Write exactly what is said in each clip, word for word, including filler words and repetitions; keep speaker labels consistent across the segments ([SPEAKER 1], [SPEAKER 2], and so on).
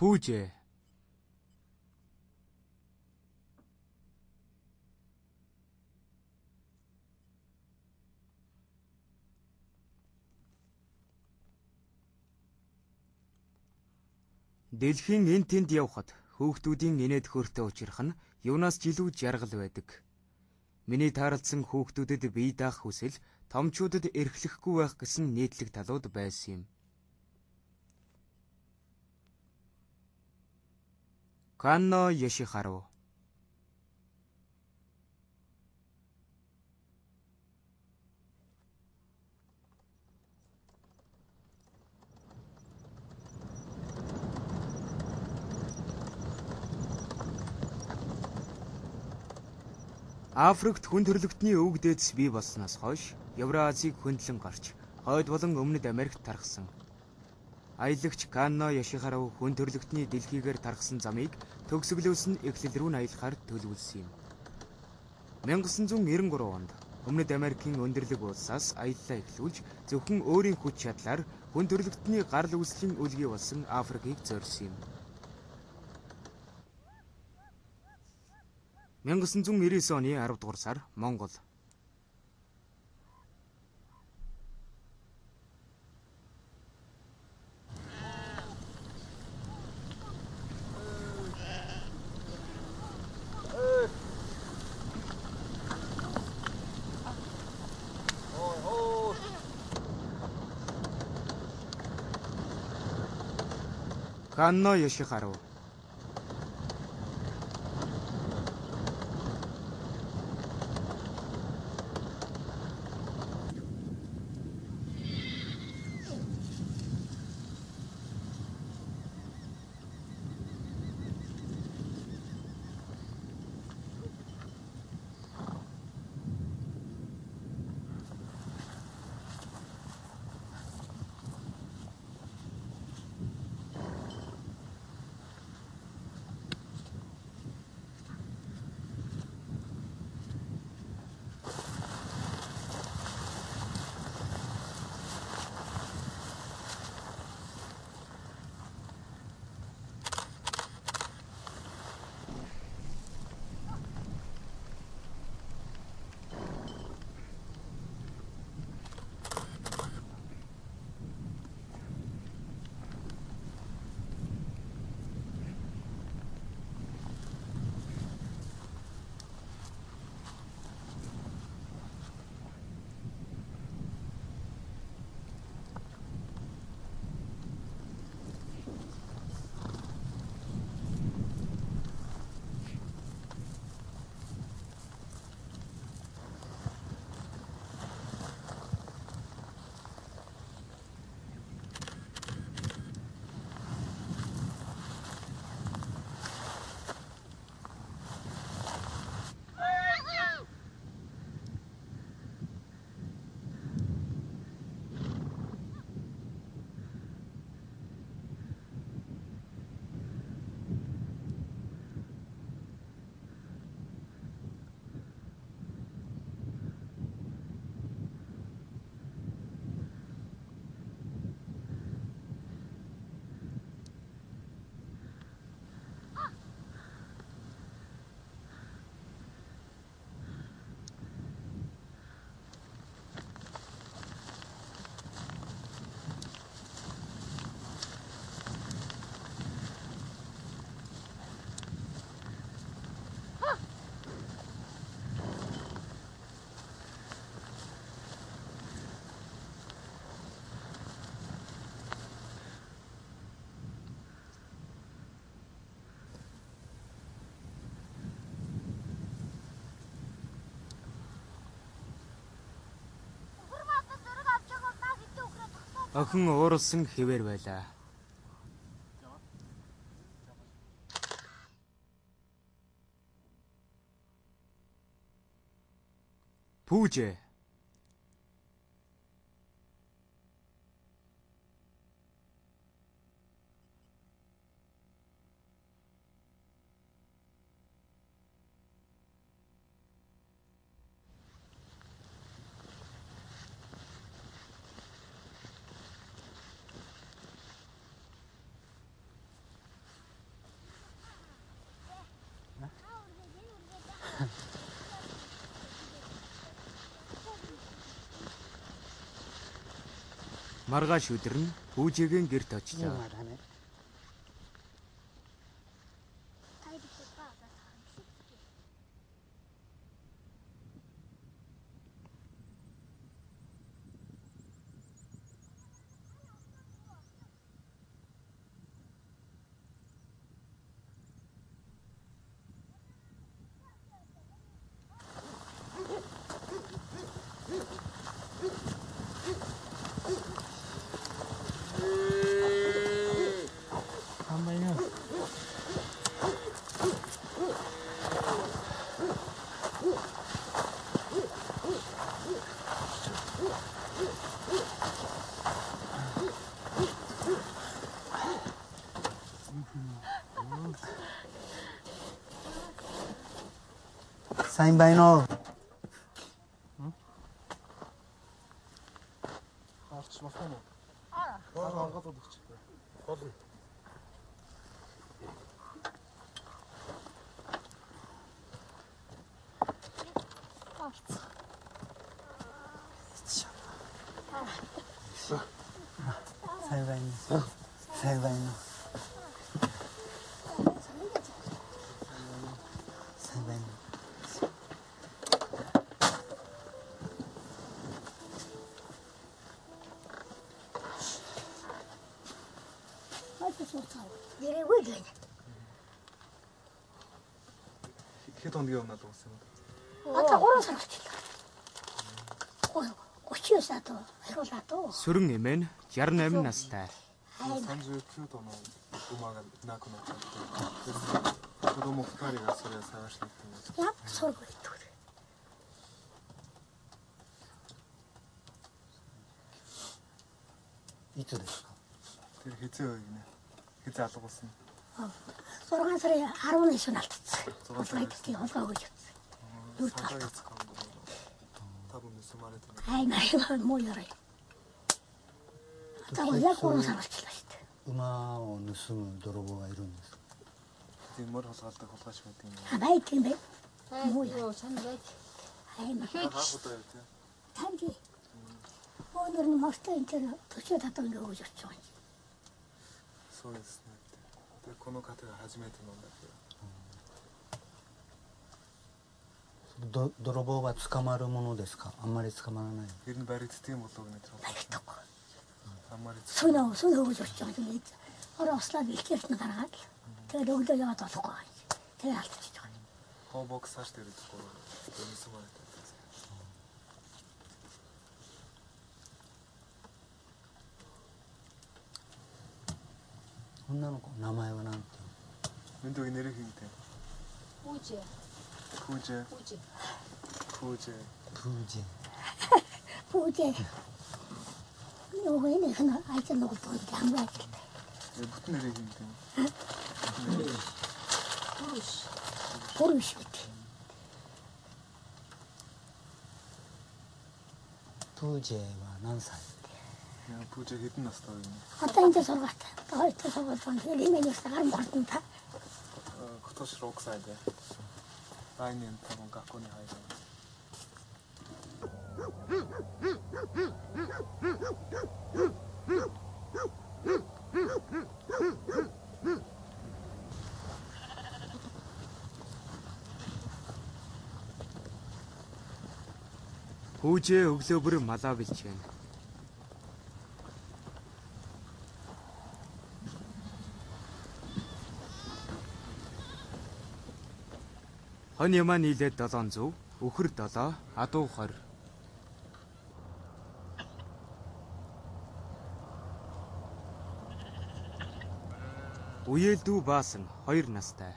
[SPEAKER 1] Пүүжээ. Дэлхийн эн тэнд явхад хүүхдүүдийн инээд хөөртэй учрах нь юунаас ч илүү жаргал байдаг. Миний таарлсан хүүхдүүдэд бие даах хүсэл томчуудад эрхлэхгүй байх гэсэн нийтлэг талууд байсан юм. Канно Ёшихаро. Африкт хүн төрөлхтний өвөг дээдэс бий болсноос хойш Евразийг хөндлөн гарч хойд болон өмнөд Америкт тархсан. Аялагч Канно Ёшихаро хүн төрөлхтний дэлхийгээр тархсан замыг төгсгөлөөс нь эхлэл рүү аялахаар төлөвлөсөн юм. 천구 девяносто три онд өмнөд Америкийн өндөрлөг улсаас аяллаа эхлүүлж зөвхөн өөрийн хүч чадлаар хүн төрөлхтний гарал үүслийн үлгий болсон Африкийг зорьсон юм. 천구 девяносто девять оны арав дугаар сар Монгол. Канно Ёшихаро. Охин ууралсан хэвээр байлаа. Пүүжээ. Маргааш өдөр нь Пүүжэгийн гэрт очлоо.
[SPEAKER 2] Сайн байна уу?
[SPEAKER 3] Арч болох юм уу? Аа. Аа, ангаад өгч. Болно.
[SPEAKER 2] Сайн байна. Сайн байна. Сайн байна.
[SPEAKER 3] Хэд хоногийн өмнө л уусан юм бэ?
[SPEAKER 4] Одоо гурван сар болчихлоо. гучин сар хөрүүлээд үү.
[SPEAKER 1] Сүрэн эмээ нь шестьдесят восемь настай.
[SPEAKER 3] 삼십구 도 음악은 나구나. 너무 가리가 소리가 사가시는 거죠.
[SPEAKER 4] Яг сургууль идэх.
[SPEAKER 2] Иつですか?
[SPEAKER 3] Тэр хэзээ үеийнэ. Хэзээ алгуулсан?
[SPEAKER 4] зургаан сарын арванаас нь алдсан. Зургааны холгоо өгч явсан.
[SPEAKER 3] Санаа эцэг юм. Таван нэс мараад байна.
[SPEAKER 4] Ай наа муу ярай. Одоо яг гурван сар болчихлоо шүү дээ.
[SPEAKER 2] 馬を盗む泥棒がいるんですか?
[SPEAKER 3] Тийм мөр холгаалдаг холгооч байдаг юм.
[SPEAKER 4] А бай тийм бай. Муу
[SPEAKER 5] Юу сайн бай.
[SPEAKER 4] ай наа.
[SPEAKER 3] Хаахтай юу тийм.
[SPEAKER 4] Таньди. Өнөр нь мостой энэ төчөө татсан гэж өгч явсан.
[SPEAKER 3] そうですね。でこの方が初めて飲んだけ
[SPEAKER 2] ど泥棒は捕まるものですか? あんまり捕まらない.
[SPEAKER 3] ер нь баригд тийм болов нэг тэр. Аんまり
[SPEAKER 4] Сунаа сунаа өгч явсан юм. Ороо ослаад илтгэрт нь гаргаад. Тэгээд өглөө яваад болохгүй. Тэгээд алдчихж байгаа.
[SPEAKER 3] Хоо бокс хааш дээр идэхгүй. Өнөөс мараад.
[SPEAKER 2] 女の子名前は何て?
[SPEAKER 3] Мэндүг нэрийг хийгдэ.
[SPEAKER 5] Пүүжэ.
[SPEAKER 3] Пүүжэ.
[SPEAKER 5] Пүүжэ.
[SPEAKER 3] Пүүжэ.
[SPEAKER 2] Пүүжэ.
[SPEAKER 4] Пүүжэ. Юу энэ хана айцсан нэг тоо хамраа.
[SPEAKER 3] Бүтэн нэрийг хийгдэ.
[SPEAKER 5] Пүүш.
[SPEAKER 4] Пүүш.
[SPEAKER 2] Пүүжэは何歳?
[SPEAKER 3] Яа пүүжэ хэдэн настай вэ?
[SPEAKER 4] Одоо энэ сургаатай. Хоёрт сургууль хэлмэнээс гарам гартан та.
[SPEAKER 3] Хотош рок сайдэ. Айнын таван гаконы хайраа.
[SPEAKER 1] Пүүжэ өглөө бүр малаа билж байна. Хон ямаа нийлээд долоон зув, өхөр долоо, адуу хорь. Үеэлдүү баасан хоёр настай.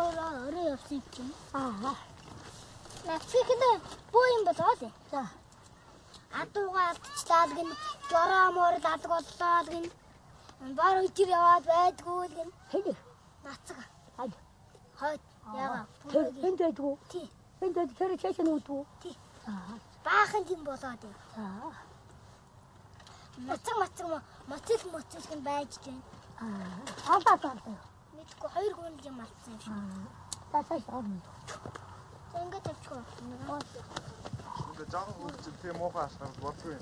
[SPEAKER 4] хоёроо орой явсан юм чинь.
[SPEAKER 5] Аа.
[SPEAKER 4] Навчихдээ боо юм болоо л.
[SPEAKER 5] За.
[SPEAKER 4] Адуугаа алдчихлаа гин жороо морд алг боллоо гин. Бар үтер яваад байдгүй л гин.
[SPEAKER 5] Хэл.
[SPEAKER 4] Нацаг.
[SPEAKER 5] Хай.
[SPEAKER 4] Хойд яага.
[SPEAKER 5] Энд байдгүй.
[SPEAKER 4] Тий.
[SPEAKER 5] Энд байд тэр чэйсэн үүдгүй.
[SPEAKER 4] Тий.
[SPEAKER 5] Аа.
[SPEAKER 4] Баахан тийм болоод юм.
[SPEAKER 5] За.
[SPEAKER 4] Мацаг мацаг мацаг мацаг гин байж гин.
[SPEAKER 5] Аа. Аа таа.
[SPEAKER 4] Мэдгүй хоёр хүн юм алдсан юм шиг.
[SPEAKER 5] Та цааш орно.
[SPEAKER 4] Ингээд тавьчихгүй.
[SPEAKER 3] 근데 작은 거 지금 뒤에 뭐가 하시나 멋지고.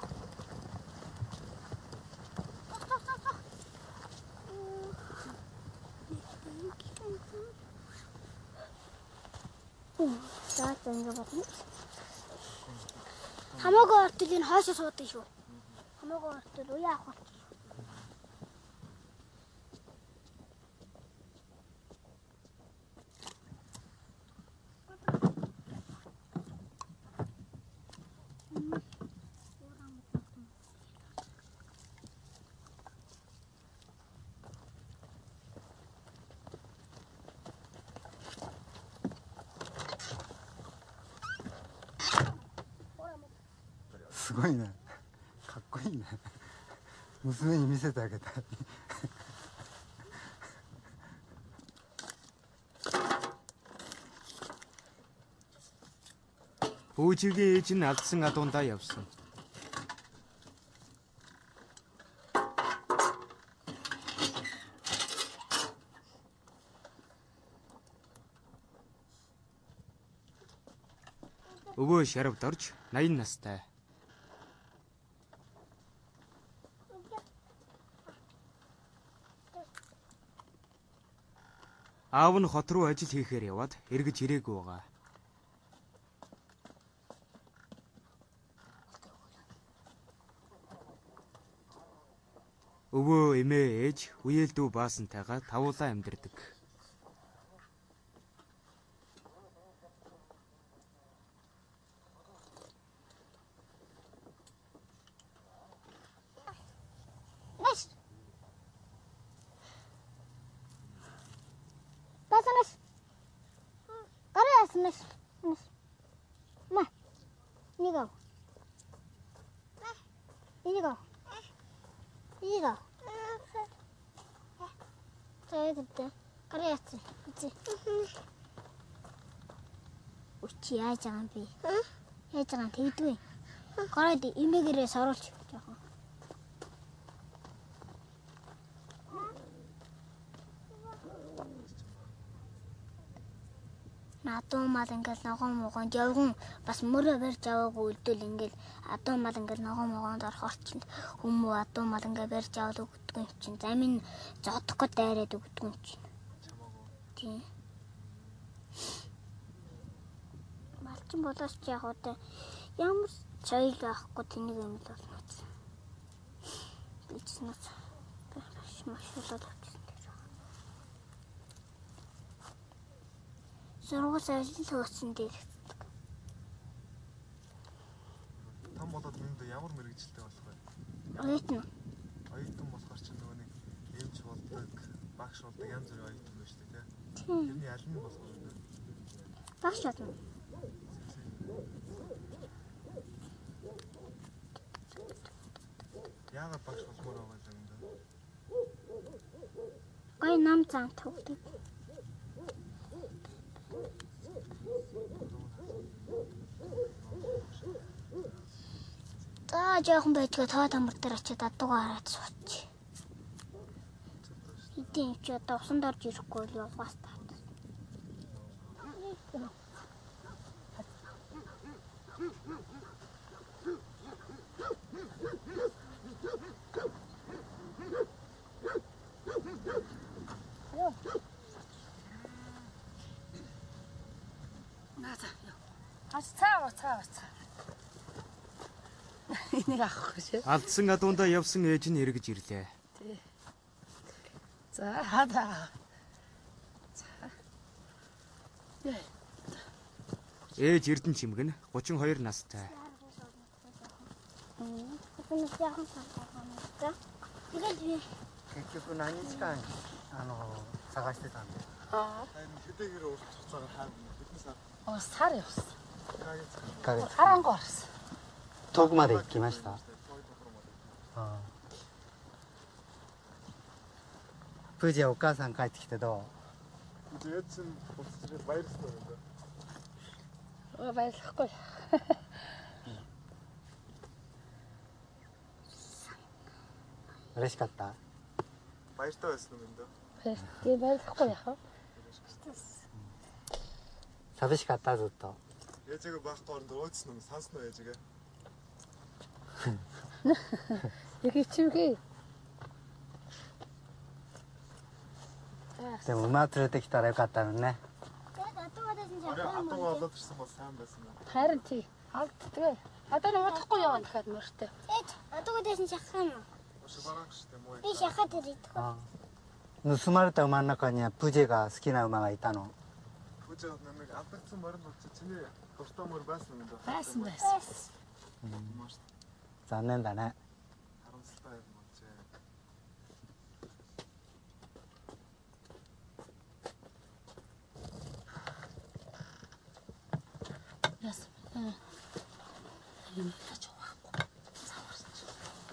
[SPEAKER 4] За ингэ бодно. Хамаагүй ортол энэ хойшоо суудаг шүү. Хамаагүй ортол уу яах вэ?
[SPEAKER 2] すごいね。かっこいいね。娘に見せてあげたい。
[SPEAKER 1] Бүүжигийн ээж нь алдсан адуундаа явсан. Өвөө шарвд орж наян настай. Аав нь хот руу ажил хийхээр яваад эргэж ирээгүй байгаа. Өвөө эмээ ээж үеэлдүү баасантайгаа тавуулаа амьдардаг.
[SPEAKER 4] Нэс. Басанас. Гараас нэс. Нэс. Ма. Ниго. Ниго. Ниго. Тэйдэ. Гараас. Үгүй. Үчи яаж байгаа юм бэ? Яаж байгаа тэгдвэ? Гараад имэгээрээ соруулж жоохон. Адуу мал ингээл ногоон могонд явган бас мөрөө барьж аваагүй үлдэл ингээл адуу мал ингээл ногоон могонд орох орчинд хүмүүс адуу мал ингээл барьж аваад өгдөг юм чинь замын зодохгүй дайраад өгдөг юм чинь. Тийм. Малчин болооч яг уу ямар соёл байхгүй тэнийг юм л болно. Бичнэс. Машуулаад авчихсан. Сургууль ажил хөөцсөн дээрэгддэг.
[SPEAKER 3] Том болоод минь ямар мэрэгчлээ болох вэ?
[SPEAKER 4] Оюутан.
[SPEAKER 3] Оюутан болохоор ч нөгөө нэг эмч болдог, багш болдог янз бүрийн оюутан байна шүү дээ, тийм.
[SPEAKER 4] Тийм.
[SPEAKER 3] Тэрний аль нь болох вэ?
[SPEAKER 4] Багш болно.
[SPEAKER 3] Яагаад багш болмоор байгаа юм бэ?
[SPEAKER 4] Гой нам зам тавьдаг. За жоохон байжгаа тоо тамар дээр очиад адуугаа хараад сууч. Хэдийн ч одоо усанд орж ирэхгүй л яваас таа.
[SPEAKER 5] Нааса. Ас цаа цаа цаа. Энийг авах гэж.
[SPEAKER 1] Алдсан адуундаа явсан ээж нь эргэж ирлээ.
[SPEAKER 5] За хада.
[SPEAKER 1] Ээж Эрдэнэ чимгэн гучин хоёр настай.
[SPEAKER 4] Тэгэл би
[SPEAKER 2] 結局何日間あの探してたんですか
[SPEAKER 5] Аа.
[SPEAKER 3] Харин хэдийгээр урт хугацаагаар хаана хэдэн сар
[SPEAKER 5] Оо сар явсан.
[SPEAKER 2] ヶ月
[SPEAKER 5] харангуй орсон.
[SPEAKER 2] 遠くまで行きました。ああ。プージはお母さん帰ってきてど
[SPEAKER 3] 이제 여친 집에 바이러스 떠는데.
[SPEAKER 5] Оо баярлахгүй.
[SPEAKER 2] う嬉しかった
[SPEAKER 3] баяртай байсан юм да.
[SPEAKER 5] Тэгээ баярлахгүй яах вэ?
[SPEAKER 2] 寂しかったずっと
[SPEAKER 3] ээжигээ байхгүй оронд өөдсөн юм сансноо ээжигээ.
[SPEAKER 5] Яг ичимхий.
[SPEAKER 2] でも馬連れてきたらよかったのね
[SPEAKER 3] 아니 атугаа олоод ирсэн бол сайн байсан юм.
[SPEAKER 5] Харин тий. Алдтгээ. Одоо нэг удахгүй яваа дахиад мөртөө.
[SPEAKER 4] Эд атугаа дэсэн шахсан уу?
[SPEAKER 3] Шибараг штэ мой.
[SPEAKER 4] Би шахаад ирээд.
[SPEAKER 2] ああ盗まれた馬の中にはプジェが好きな馬がいたの
[SPEAKER 3] Пүжээ нэг алдагдсан морин болчих чиний дуртай мөр байсан юм да.
[SPEAKER 5] Байсан байсан.
[SPEAKER 2] 残念だね
[SPEAKER 3] харамсалтай юм болжээ.
[SPEAKER 5] Яс. Аа. Юм тач واخгүй. Саварсан чи.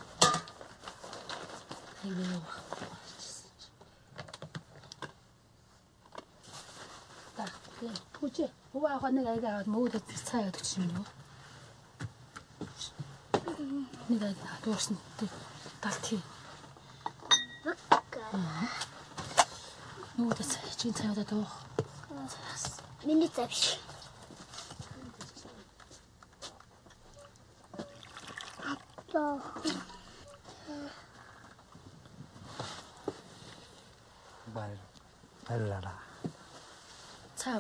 [SPEAKER 5] Айгүй واخгүй. Та пүжээ. Хуваа хоо нэг айгаа аваад мөөдөд цаа яддаг чинь юу? Нэг айгаа дуурсан. Талт. Мөөдөд цаа чинь цаа яддаг доо.
[SPEAKER 4] Миний завш. Апа.
[SPEAKER 2] バイバイルララ
[SPEAKER 5] цаа.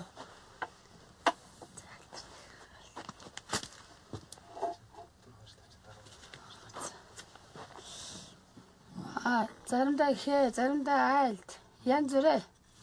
[SPEAKER 5] Аа, заримдаа ихээ, заримдаа айлт. Янз бүрээ.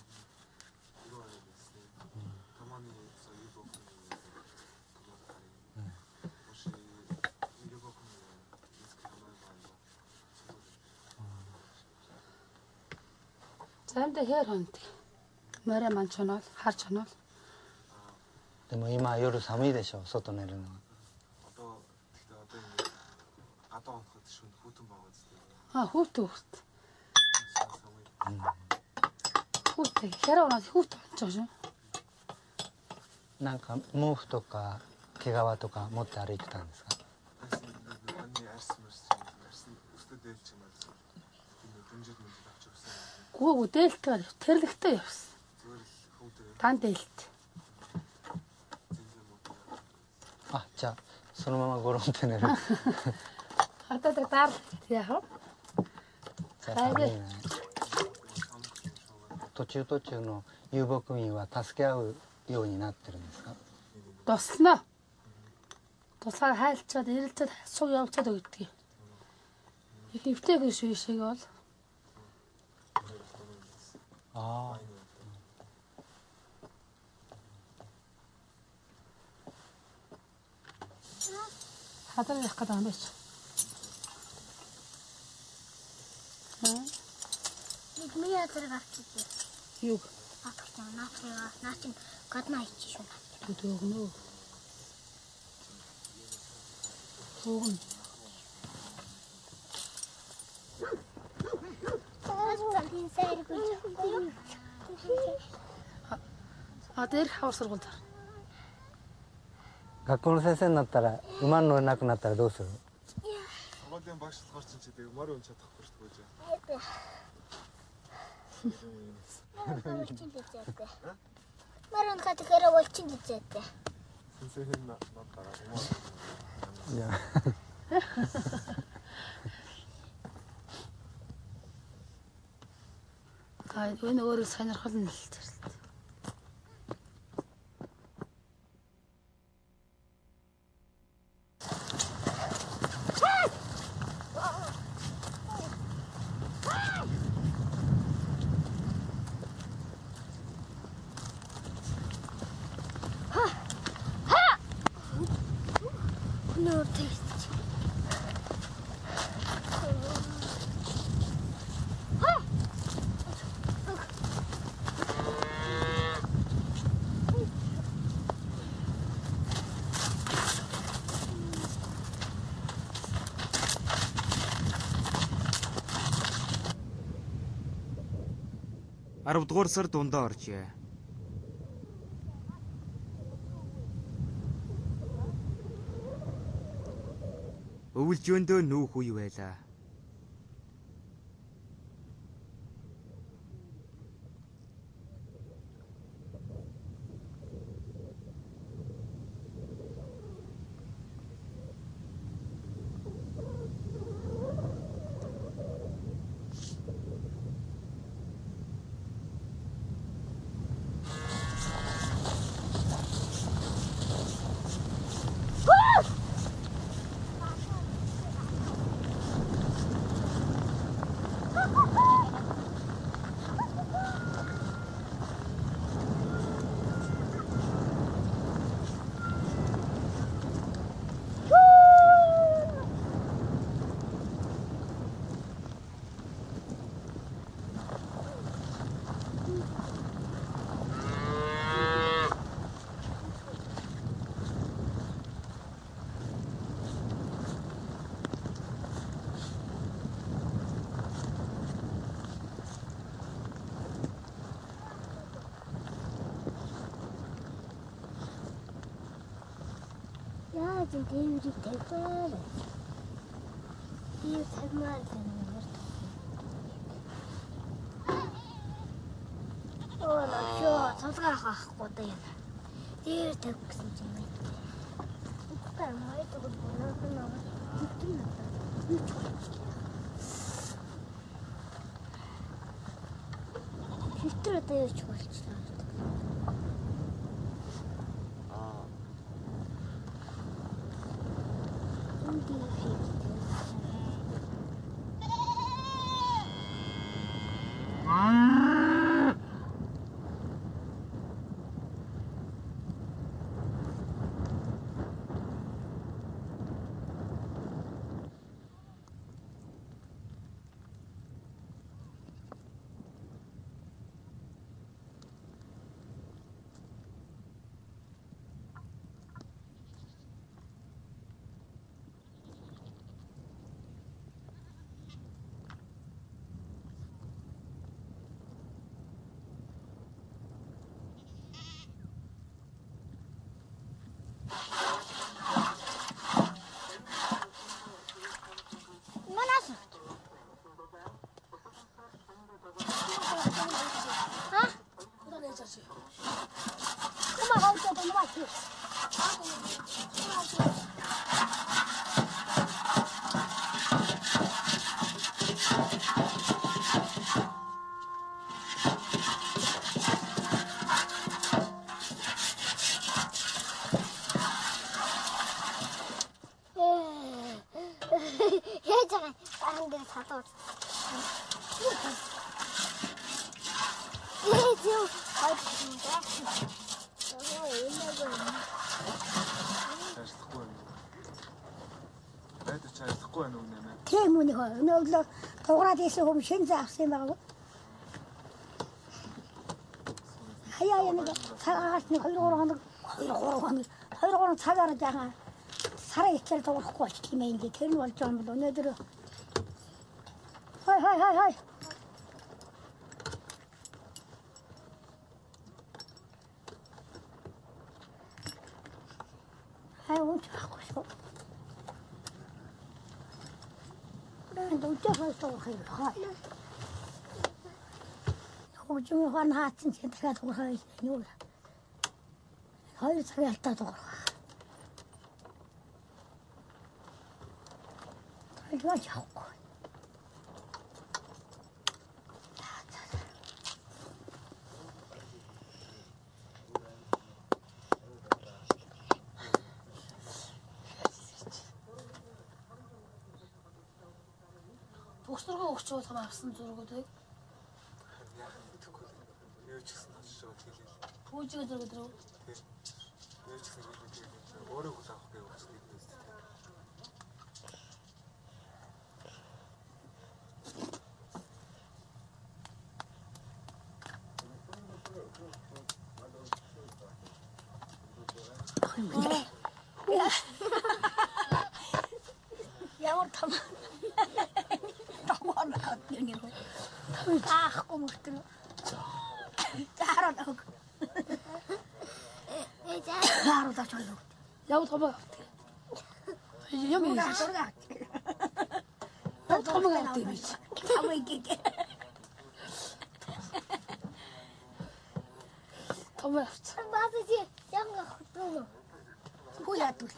[SPEAKER 5] Заримдаа хээр хондог. Морой ман чонол, хар чонол.
[SPEAKER 2] でも今夜寒いでしょ外寝るのは
[SPEAKER 3] Одоо тэгтээ одоо ингэ гадаа оноход шүн хүүтэн байгаа зү.
[SPEAKER 5] Аа, хүүт хүүт.
[SPEAKER 3] Самый.
[SPEAKER 5] Хүүт хэрэг унаад хүүт онцож шүү.
[SPEAKER 2] なんか毛布とか毛皮とか持って歩いてたんですか
[SPEAKER 3] Ani арсан мэрс арсан өстө дээлч юм аа. Энэ дэмжид мэнжид авч явсан.
[SPEAKER 5] Гүү дээлтэй тэрлэгтэй явсан.
[SPEAKER 3] Зүгээр л хөвдөө.
[SPEAKER 5] Тан дээлт.
[SPEAKER 2] あじゃあそのままゴロンって寝る
[SPEAKER 5] Одоо даар яах вэ?
[SPEAKER 2] じゃあ寒いね途中途中の遊牧民は助け合うようになってるんですか
[SPEAKER 5] Туслана. Тусгаар хайлтчаад ирэлцээд суг явцаад өгдөг. Их хөвтэйг шүү шиг бол.
[SPEAKER 2] ああ
[SPEAKER 5] Хадар явах гэдэг юм биш. Аа,
[SPEAKER 4] Нэг миний азар гарчихлаа.
[SPEAKER 5] юу
[SPEAKER 4] Атгах юм наачгаа наачин гадна ичиж шүү.
[SPEAKER 5] төдөөгнөө. Туугн.
[SPEAKER 4] Таасан гин сайр гэж.
[SPEAKER 5] А дээр хавар сургуульд.
[SPEAKER 2] 学校の先生になったら馬に乗れなくなったらどうする
[SPEAKER 3] Хамаалын багш болохоор чинь чи тэгээ морь унчаад тахгүй шүү дээ.
[SPEAKER 4] Марон чин дижээтэй. Марон хат хэрэг болчин дижээтэй.
[SPEAKER 3] Сэнсэхэн надаараа юм.
[SPEAKER 2] いや
[SPEAKER 5] Аа, энэ өөрөө сонирхол нь л тэр.
[SPEAKER 4] Нөр тест.
[SPEAKER 1] арав дугаар сар дундаа оржээ. Өвөлжөөндөө нүүх үе байлаа.
[SPEAKER 4] Яа зин дээврийг тавьбаа. Дээвэр тавьмаар байна. Оо нөө цолгоо хаахгүй да юм. Дээвэр тавих гэсэн чинь юм. Үгүй май тэгвэл болоод нөө. Тэгтэн надаа. Хитэр одоо яаж болчихлоо. Салууд. Ээ зөө хайчихсан. Аа энэ
[SPEAKER 3] Ажиллахгүй байна. Байдаг ч ажиллахгүй байна уу нэмээ.
[SPEAKER 6] Тийм үү нөхөө. Өнөөдөр тугараад исэн хүм шин заасан юм байна. Хаяа яг цагаас нэг хоёр гурван хоног хоёр гурван хоног хоёр гурван цагаар жаахан сарын ихтэй туурахгүй болчих юм ингээд тэр нь болж байгаа юм бол өнөөдөр хай хай хай хай хай унч ахгүй шүү. Энд уучаа туурах юм хай. Хожим хан хаацсан чинь дахиад туурах юм. Хоёр цагаар та туурах. 이거 좋고.
[SPEAKER 5] Босторгоо өгчөө та авсан зургуудыг.
[SPEAKER 3] Юу ч гэсэн очиж байгаа тэгэл.
[SPEAKER 5] Пүүжигээ зураг дөрөв.
[SPEAKER 3] Юу ч гэсэн өөрөө хөл авах гэж үздэг.
[SPEAKER 6] Ямар том. Том аа гэх юм. Таахгүй мөртөө. 하루다 절로.
[SPEAKER 5] 야구 도망가. 여기
[SPEAKER 6] 누가
[SPEAKER 5] 있어.
[SPEAKER 6] 돌아가.
[SPEAKER 5] 너 도망가 때문이지.
[SPEAKER 6] 가고 있게.
[SPEAKER 5] 도망가.
[SPEAKER 4] 맞으지? 양가 또.
[SPEAKER 6] 뭐야 또.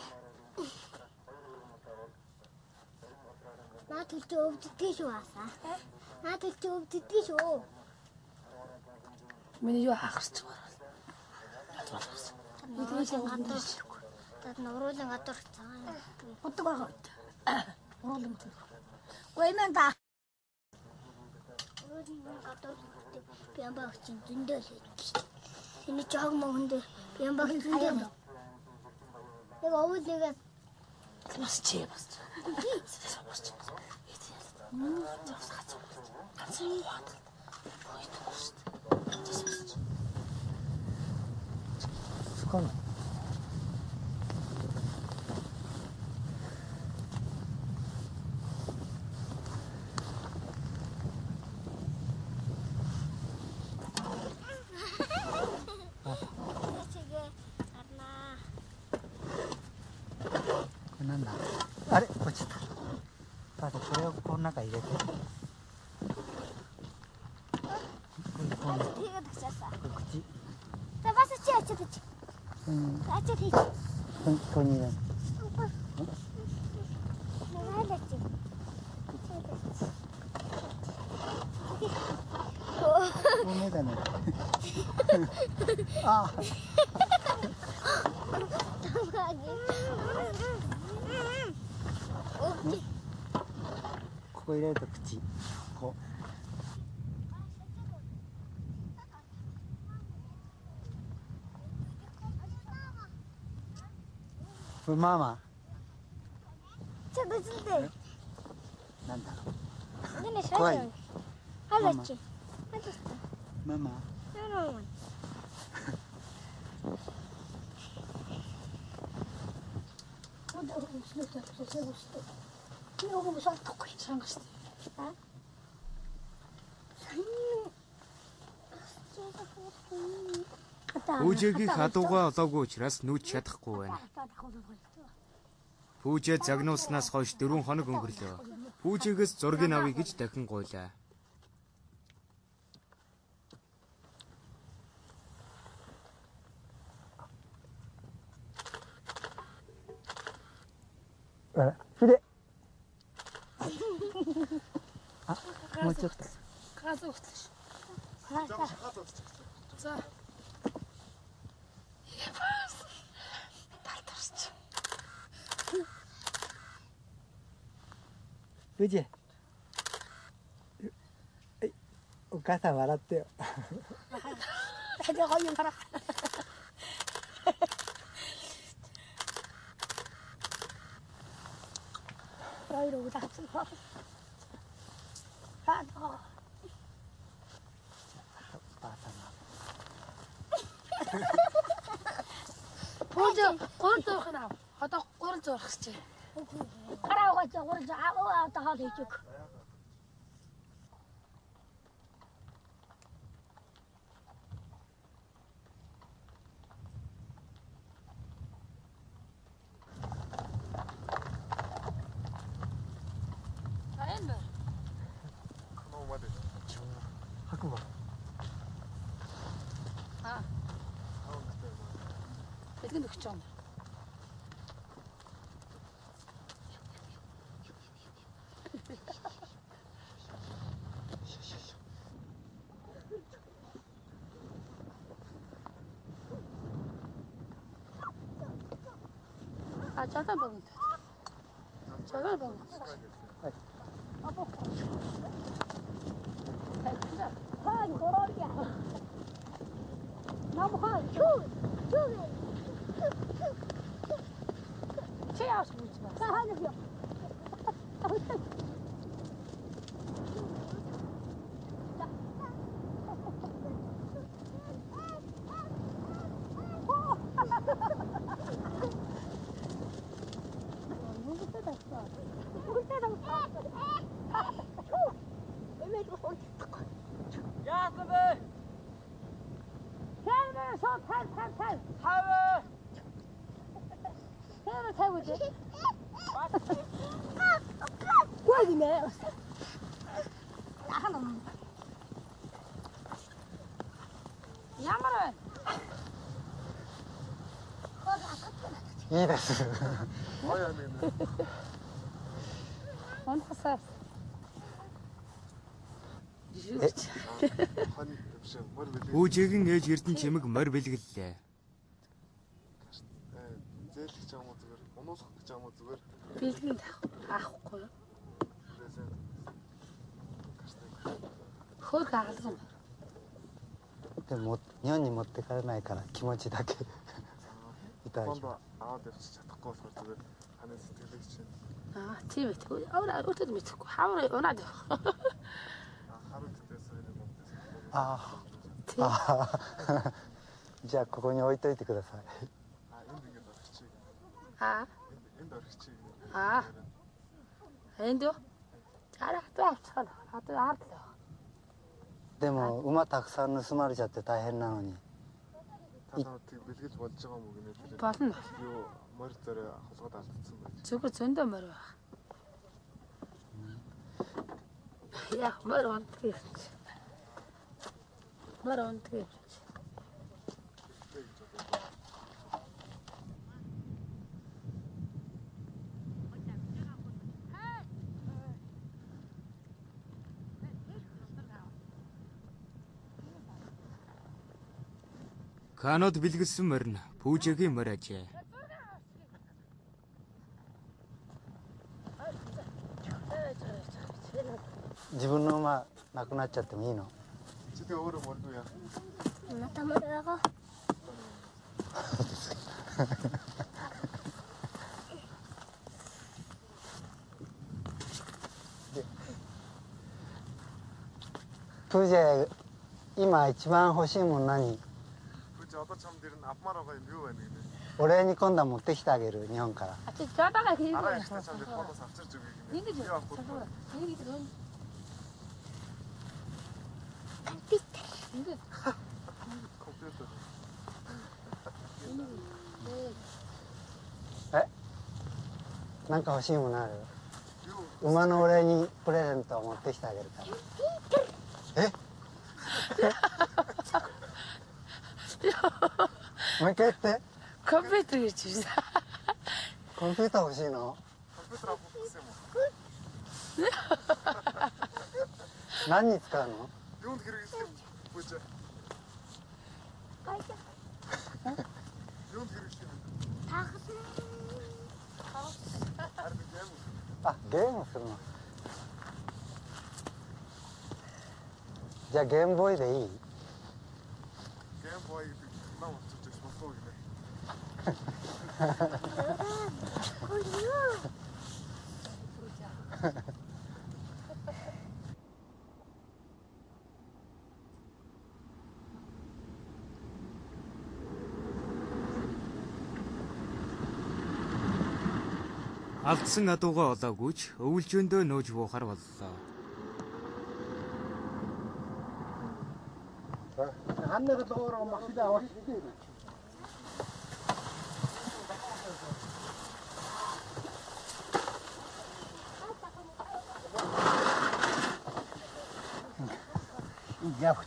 [SPEAKER 4] 나 둘째 없지 좋았어. 나 둘째 없지 좋아.
[SPEAKER 5] миний юу хаах гэж байна.
[SPEAKER 4] Нууруулын гадуур. Тад нууруулын гадуур цаа.
[SPEAKER 6] Утга байгаа. Уруулын тэр. Гоймэн та.
[SPEAKER 4] Нууруулын гадуур бямбаг чинь зөндөө л хийж. Энэ жог мөнгөнд бямбаг зөндөө. Яг овлыг
[SPEAKER 5] бас чи бас. Бас чи. Мм, бас хаач. Ганцхан хаад. Боёдгүй шүү дээ.
[SPEAKER 2] Скоро.なんだあれ落ちたパパこれをこの中入れてこれこの
[SPEAKER 4] 티가 다쳤어.
[SPEAKER 2] 口
[SPEAKER 4] 나 봤어, 치, 치, 치.
[SPEAKER 2] うん
[SPEAKER 4] 아, 치, 치.
[SPEAKER 2] ここに入れる
[SPEAKER 4] 내가 할랬지.
[SPEAKER 2] ごめんだねあここ入れると口こうこれママ
[SPEAKER 4] 저 늦은데.
[SPEAKER 2] なんだろ
[SPEAKER 4] 근데
[SPEAKER 2] 거의.
[SPEAKER 4] 잘 할랬지. 할랬어.
[SPEAKER 2] うママ
[SPEAKER 4] 여러분.
[SPEAKER 1] Пүүжэгийн хадуугаа олоогүй учраас нүүж чадахгүй байна. Пүүжээ загнууснаас хойш дөрвөн хоног өнгөрлөө. Пүүжээгээс зургийг авъя гэж дахин гуйлаа.
[SPEAKER 2] あひれあもうちょっと
[SPEAKER 5] Газ өгтлөө ш. За. Талтарч.
[SPEAKER 2] うじえお母さん笑ってよ
[SPEAKER 6] 해줘 거기 가라. 여기로 오다. 아, 너.
[SPEAKER 2] お母さんが
[SPEAKER 5] Пүүж гурал зурх нь ав. Одоо гурал зурх гэж.
[SPEAKER 6] 가라고 했죠. 우리 저 아무 왔다 하도 해줘.
[SPEAKER 5] А энэ байна.
[SPEAKER 3] Нуу мод.
[SPEAKER 2] 白馬
[SPEAKER 5] Аа. Бэлгэн өгч байгаа юм. А жагаа богино. Жагаа богино.
[SPEAKER 6] 아, 고로리야. 너무 하. 추, 추.
[SPEAKER 5] Чи яаш гэж байна.
[SPEAKER 6] 자, 하늘이요. 누구 때다 있어? 누구 때다 있어? 왜 이거 손
[SPEAKER 7] 야, 선배!
[SPEAKER 6] 헬멧 손, 팔, 팔, 팔.
[SPEAKER 7] 사회!
[SPEAKER 5] 해를 타고 있지.
[SPEAKER 6] 꼴이네. 나는
[SPEAKER 5] 야마를.
[SPEAKER 2] いいです
[SPEAKER 3] Ой яа нэг.
[SPEAKER 5] онцгосоо.
[SPEAKER 3] Хань биш мөр бэлээ.
[SPEAKER 1] Хүүжээгийн ээж Эрдэнэ чимэг морь бэлгэллээ.
[SPEAKER 3] Зээлэх гэж байгаа юм уу зүгээр? Унуулах гэж байгаа юм уу зүгээр?
[SPEAKER 5] Бэлгэн таахгүй юу? Хөр хаалган.
[SPEAKER 2] でも日本に持って帰れないから気持ちだけいただきます
[SPEAKER 3] Бондо аваад явчих чадахгүй болохоор зүгээр ханы сэтгэлийг чинь
[SPEAKER 5] Аа, тийм ээ. Аваа өөртөө мэдхгүй. Хавар унаад.
[SPEAKER 3] харууттай сайн юм уу?
[SPEAKER 2] ああじゃあここに置いといてください
[SPEAKER 3] А энд ингэж орчихъя.
[SPEAKER 5] Аа.
[SPEAKER 3] Энд орчихъя.
[SPEAKER 5] Аа. Энд юу? Араа таа. Одоо ардлаа.
[SPEAKER 2] でも馬たくさん盗まれちゃって大変なのに
[SPEAKER 3] Та нар тийг бэлгэж болж байгаа юм уу гэнэ тэр.
[SPEAKER 5] Болно.
[SPEAKER 3] Юу морь дээр холгоод алдсан байж.
[SPEAKER 5] Зүгээр зөндөө морь байна. Яа, морь онтгий. Морь онтгий.
[SPEAKER 1] Канод бэлгэлсэн морь нь Пүүжээгийн морь ажээ.
[SPEAKER 2] 自分の馬なくなっちゃってもいいの
[SPEAKER 3] Чи тэг өөрөө моргүй яа.
[SPEAKER 4] Надад мөр байгаа.
[SPEAKER 2] Пүүжээ今一番欲しいもん何
[SPEAKER 3] Чи одоо чам дээр нь авмаар байгаа юм юу байна гэнэ.
[SPEAKER 2] お礼に今度は持ってきてあげる日本から
[SPEAKER 5] А чи жадаага хийгээгүй.
[SPEAKER 3] Араа ихтэй чам дээр бодос авчирч өгье гэнэ.
[SPEAKER 5] Ингэж
[SPEAKER 3] Юу авахгүй.
[SPEAKER 5] Энийг өн. Ингэж.
[SPEAKER 3] Компьютер.
[SPEAKER 2] なんか欲しいものある馬のお礼にプレゼントを持ってきてあげるからえもう一回言って
[SPEAKER 5] 컴퓨터 гэж.
[SPEAKER 2] コンピューター欲しいの
[SPEAKER 3] Компьютер авах гэсэн юм уу?
[SPEAKER 2] 何に使うの
[SPEAKER 3] Юунд хэрэглэх юм? Пүүжээ. Юунд хэрэглэх юм?
[SPEAKER 4] Тагсан.
[SPEAKER 3] Харин гэм.
[SPEAKER 2] あゲームするのじゃあゲームボーイでいい
[SPEAKER 3] Гэм бой гэдэг нам очиж гэж болохгүй гэнэ.
[SPEAKER 1] Алдсан адуугаа олоогүй ч өвөлжөөндөө нөөж буухаар боллоо.
[SPEAKER 2] Ханныг луураа машина аваад явж.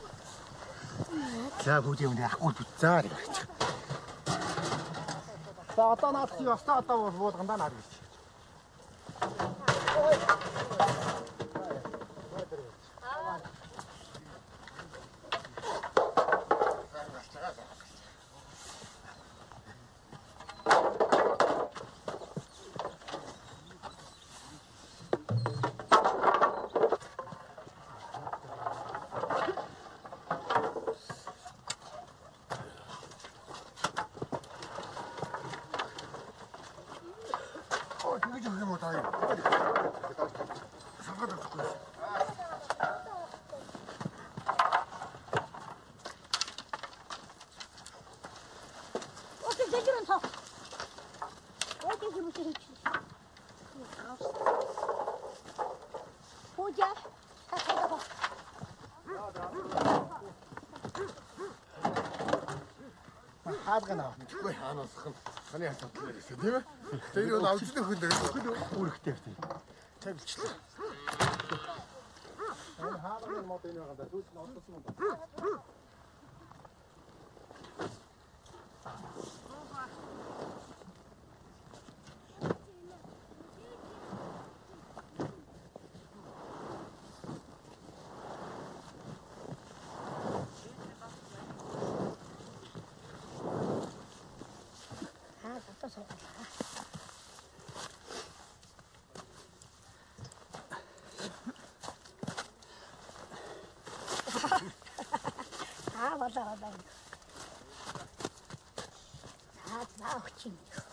[SPEAKER 2] За бүгд юм яахгүй бицаа гэж. За одоо наад чи өстө одоо буулгандаа наад гэж.
[SPEAKER 8] хаалга наавах нь тэгэхгүй хаанаас хан ханы асуудал гэсэн тийм ээ. Тэр бол авчлаа хөлөө үүрэгтэй тийм. Тавилчлаа. Энэ хаалганы мод энэ байгаа даа сүүл нь олдсон юм байна.
[SPEAKER 6] 아 맞다 맞다. 아 나오지.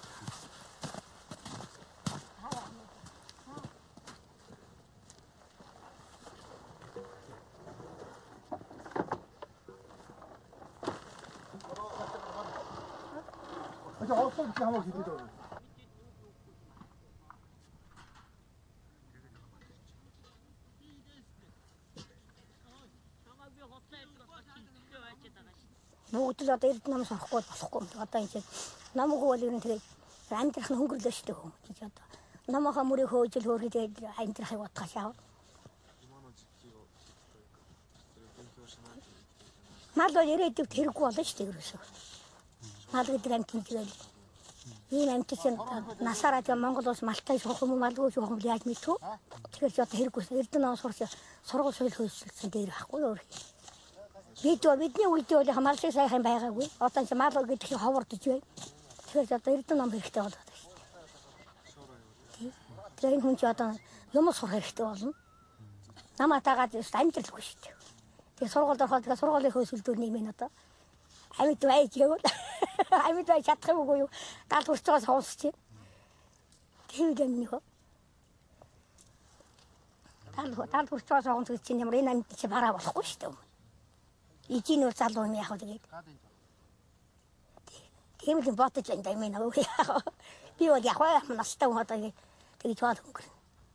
[SPEAKER 8] 저 어떤 게 한번 기대도.
[SPEAKER 6] Бүгд л одоо эрд намаас авахгүй болохгүй. Одоо энэ намайг бол ер нь тэгээд амьдрах нь хөнгөрлөө шүү дээ хүмүүс. Тэгээд одоо намайхаа мөрийг хөөжл хөөрхий тэгээд амьдрахыг бодгоо шаа. Мал бол ирээдүйд хэрэггүй болно шүү дээ ерөөсөө. Мал гэдэг амт нь тэгэл ийм амт чинь насаараа тийм Монгол улс малтай суух юм уу малгүй суух юм яаж мэдв? Тэгэхээр ч одоо хэрэггүй. Эрдэнэ намаас сурч сургууль соёл хөөсөлсөн дээр байхгүй юу? Бид бидний үед бол хамаалсан сайхан байгаагүй. Одоо ч мал гэдэг чинь ховордож байна. Тэгэхээр одоо эрдэнэ ном хэрэгтэй болоод байна шүү дээ. Тэгэхээр энэ хүн чи одоо юм сурах хэрэгтэй болно. Намаа тагаад амьдралгүй шүү дээ. Тэгээ сургуульд ороход тэгээ сургуулийн хөөсөлтөөр нэмэн одоо амьд байж гэвэл амьд байж чадах юмгүй юу? Даал хүрч байгаа сонсч чинь. Тэр юм нэг. Даал даал хүрч байгаа сонсч чинь ямар энэ амьд чи бараа болохгүй шүү дээ. Ижийн үр залуу юм яах вэ тэгээд. Тийм л бодож байна даа минь өө. Би бол яг хаа настай хүн одоо тэгээд чад өнгөр.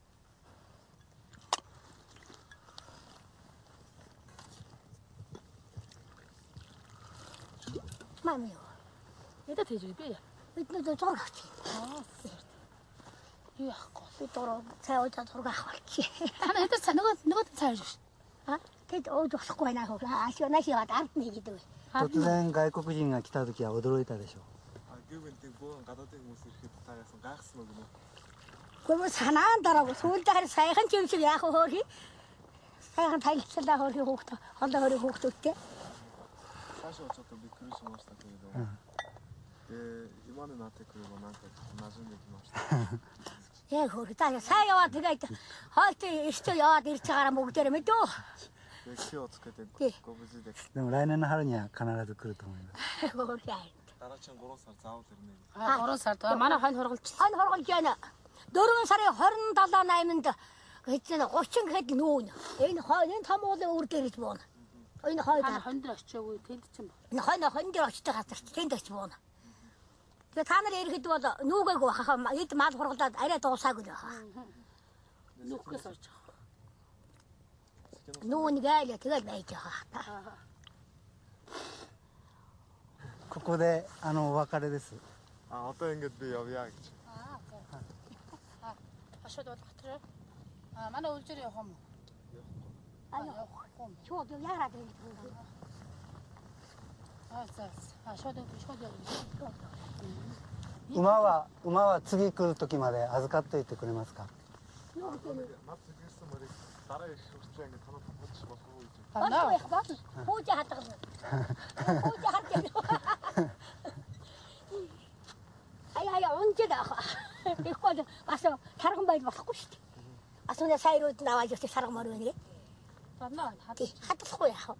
[SPEAKER 6] Мами.
[SPEAKER 5] Эдэ тэжээ би.
[SPEAKER 6] Бидний зураг авчих.
[SPEAKER 5] Аа. Юу яахгүй.
[SPEAKER 6] Би дөрөв цай ууж зураг авах болчих.
[SPEAKER 5] Хана эдэ цай нөгөө нөгөө цай ууж.
[SPEAKER 6] А? Тэд ууж болохгүй байна хөө. Ашиг нашиад ард нэг гэдэг.
[SPEAKER 2] 突然外国人が来た時は驚いたでしょう。
[SPEAKER 3] Гэвэнтэй бөөн гадаадын хүмүүс ирэхэд тагаас гайхсан уу гэнэ.
[SPEAKER 6] Гүм санаан дараагүй сүүлдээр сайхан ч юм шиг яах вэ хөрхи? Сайхан тайлцлаа хөрхи хөөхт хондоо хөрхи хөөхтөдтэй.
[SPEAKER 3] Сашаа очоод би криш моста гэдэг. Э иманы натэ крив манка нажин нэг моста.
[SPEAKER 6] Яа хөрхи таа сая яваад тэгээд хоолт ирчээ яваад ирж байгаараа бүгдээр мэдөө.
[SPEAKER 2] でも来年の春には必ず来ると思います。
[SPEAKER 3] Дараагийн гурван сар заавал ирнэ.
[SPEAKER 5] Аа гурван сард манай хонь хорголч.
[SPEAKER 6] Хонь хорголж байна. дөрвөн сарын двадцать седьмой найманд хэзээ тридцать гэхэд нүүн. Энэ хонь энэ том уулын үр дээр ич буuna. Энэ хонь
[SPEAKER 5] хонь дээр очиагүй тэнд ч юм.
[SPEAKER 6] Энэ хонь хонь дээр очиж газар тэнд очиж буuna. Тэгээ та нар ирэхэд бол нүүгээгүй хаа эд мал хорголдоод арай дуусаагүй л хаа.
[SPEAKER 5] Нүхгээс орж байгаа.
[SPEAKER 6] Нүүн гээл тэгэл байж байгаа.
[SPEAKER 2] ここであのお別れです。
[SPEAKER 3] А одоо ингэж би явъя гэж.
[SPEAKER 5] Аа. Аа. Хашаад батраа. Аа манай үлжээр явах юм.
[SPEAKER 6] Аа. Чоо яарад байна.
[SPEAKER 5] Аа за. Аа шууд шууд явъя.
[SPEAKER 2] 馬は馬は次来る時まで預かっといてくれますか。
[SPEAKER 3] Наад зэгэрсэн мөрийг дараа их хүрчээ ингэ танаа томч болох уу гэж.
[SPEAKER 6] Аа яах вэ? Пүүжа хатгал. Пүүжа хатгал. Аяа онжид ах. Тэгэхгүй бас тарган байж болохгүй шүү дээ. Асууна сайрууд навааж өчиг таргамаар байна гэ.
[SPEAKER 5] Танаа
[SPEAKER 6] хатахгүй яах вэ?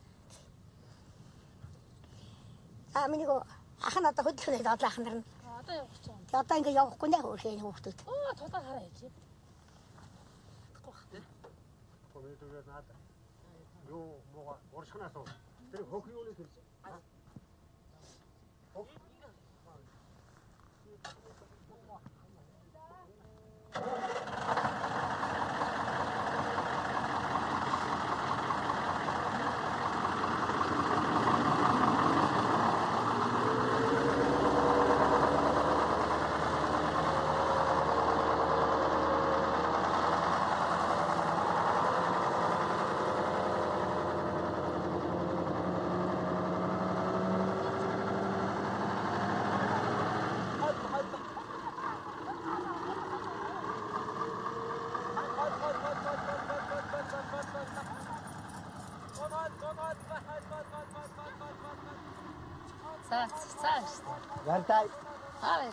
[SPEAKER 6] Аа минийго ах нь одоо хөдөлгөөний доотлах нар нь.
[SPEAKER 5] Одоо явах гэж байна.
[SPEAKER 6] Одоо ингэ явахгүй нэ хөрхий хүүхдүүд.
[SPEAKER 5] Оо тулаа хараа яж.
[SPEAKER 8] Комментээр наад. Юу мууга уршханаас уу. Тэр хөхний үлээ тэр.
[SPEAKER 5] За цааш.
[SPEAKER 2] Янтай.
[SPEAKER 5] Ааш.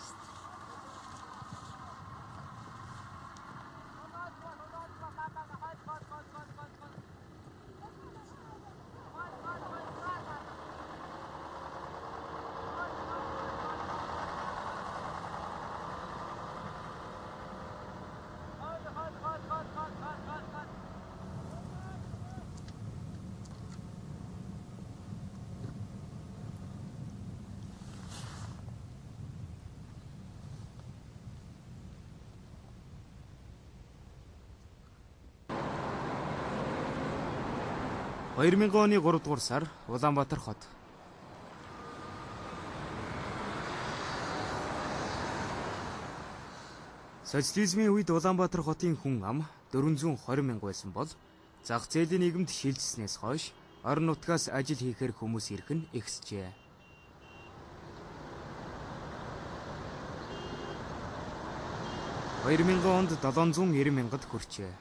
[SPEAKER 1] хоёр мянган оны гурав дугаар сар Улаанбаатар хот. Социализмын үед Улаанбаатар хотын хүн ам дөрвөн зуун хорин мянга байсан бол зах зээлийн нийгэмд шилжснээс хойш орон нутгаас ажил хийхээр хүмүүс ирэх нь ихсжээ. хоёр мянган онд долоон зуун нэрэ мянгад хүрчээ.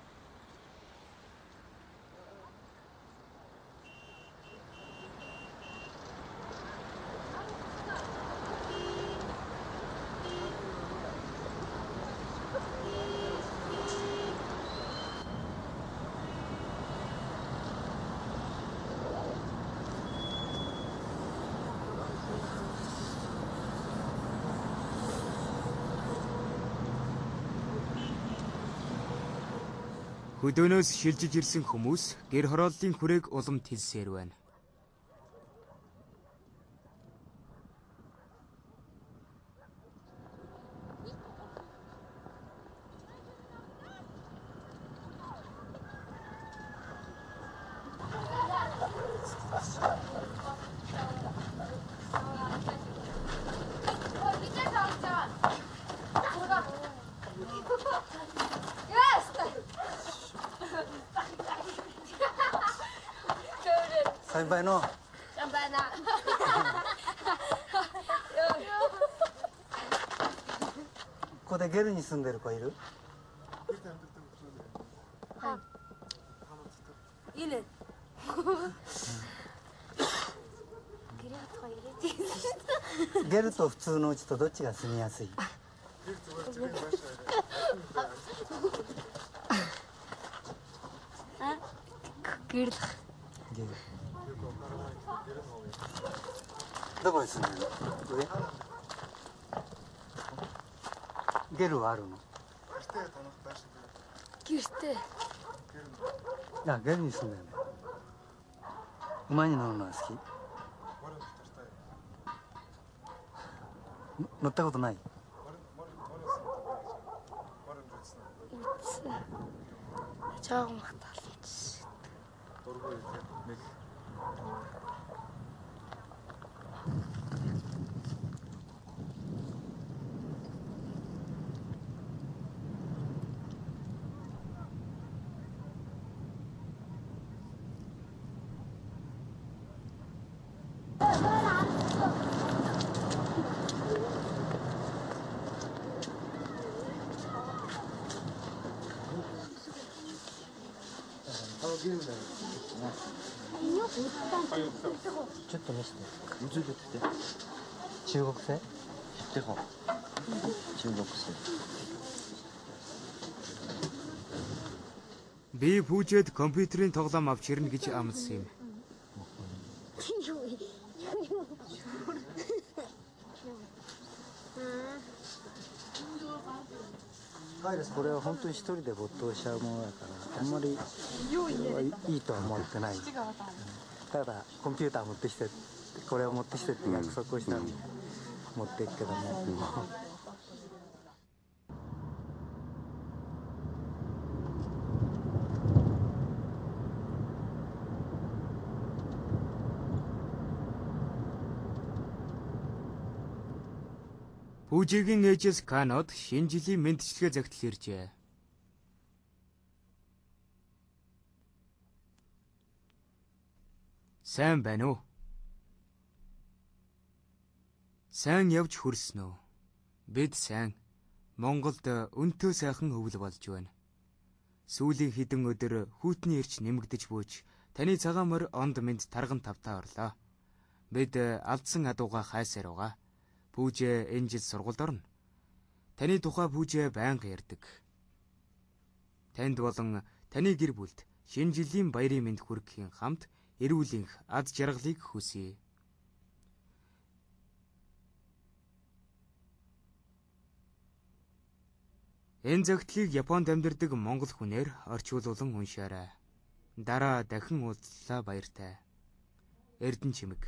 [SPEAKER 1] Хөдөөнөөс шилжиж ирсэн хүмүүс гэр хорооллын хүрээг уламт хэлсээр байна.
[SPEAKER 2] Сайн байна уу?
[SPEAKER 6] Сайн байна.
[SPEAKER 2] ここでゲルに住んでる子いる？
[SPEAKER 6] はい。いる。
[SPEAKER 2] ゲルと普通のうちとどっちが住みやすい？
[SPEAKER 6] ゲル。
[SPEAKER 2] ゲル。どこに住んでるの？上？ゲルはあるの？
[SPEAKER 6] ゲルして。
[SPEAKER 2] あ、ゲルに住んでるの。馬に乗るのは好き？乗ったことない？
[SPEAKER 6] Жаахан хатгалж.
[SPEAKER 2] ちょっと見せて。中国製？中国製。
[SPEAKER 1] Би пүүжэд компьютерийн тоглоом авч ирнэ гэж амласан юм.
[SPEAKER 2] Гайрес これは本当に一人で没頭しちゃうものだからあんまりいいとは思ってない。ただコンピューター持ってきてこれを持ってきてって約束をしたので持っていくけども。
[SPEAKER 1] Пүүжигийн ээжээс Канод шинэ жилийн мэндчилгээ загтал иржээ. Сайн байна уу? Сайн явж хүрсэн үү? Бид сайн. Монголд өнтөө сайхан өвөл болж байна. Сүүлийн хэдэн өдөр хүйтний эрч нэмэгдэж бууж таны цагаан морь онд мэд тарган тавтаа орлоо. Бид алдсан адууга хайсаар байгаа. Пүүжээ энэ жил сургуульд орно. Таны тухай пүүжээ байнга ярьдаг. Танд болон таны гэр бүлд шинэ жилийн баярын мэнд хүрэхийн хамт эрүүлэнх аз жаргалыг хүсье. Энэ загтлыг Японд амьдардаг монгол хүнээр орчуулуулан уншаарай. Дараа дахин уулзлаа баяртай. Эрдэнэ чимэг.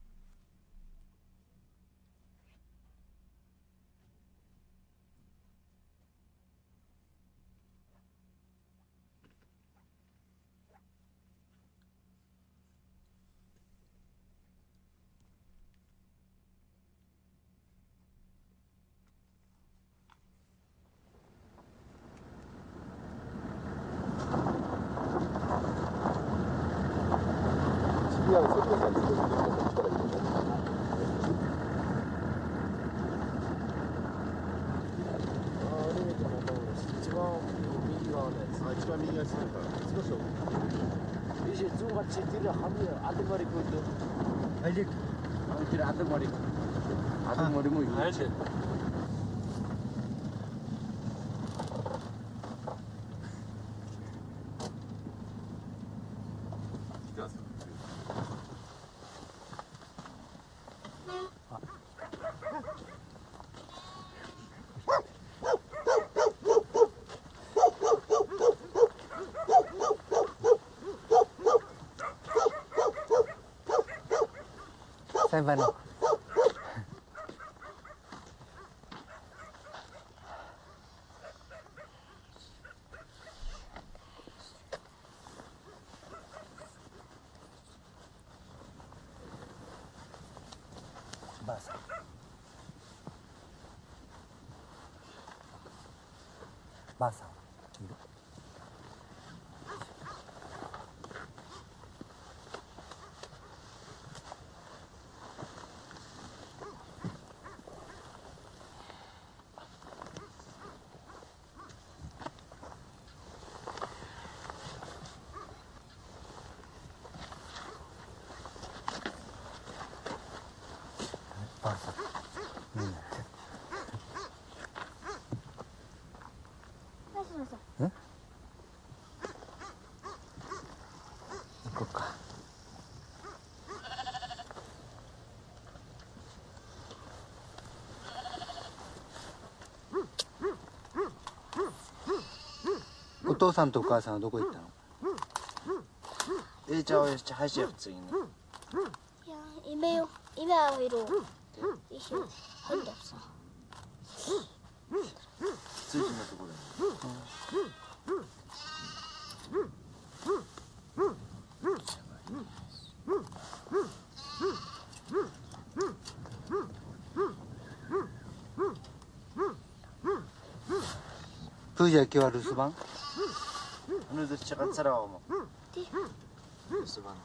[SPEAKER 3] 이제 중같이 뒤로 하면 아들머리 보이죠?
[SPEAKER 2] 알지?
[SPEAKER 3] 아, 뒤로 아들머리. 아들머리 뭐 이거. 알지?
[SPEAKER 2] 先輩のばあさんばあさんいるばあさんみんなえ行こうかお父さんとお母さんはどこ行ったの
[SPEAKER 3] えじゃあ하시요次に
[SPEAKER 4] 야, 이메요. 이메하기로 이시 혼자 없어.
[SPEAKER 3] 通信のところ
[SPEAKER 2] プージャ今日は留守番
[SPEAKER 3] 오늘도 시작한 사람 뭐
[SPEAKER 4] 네.
[SPEAKER 3] 무슨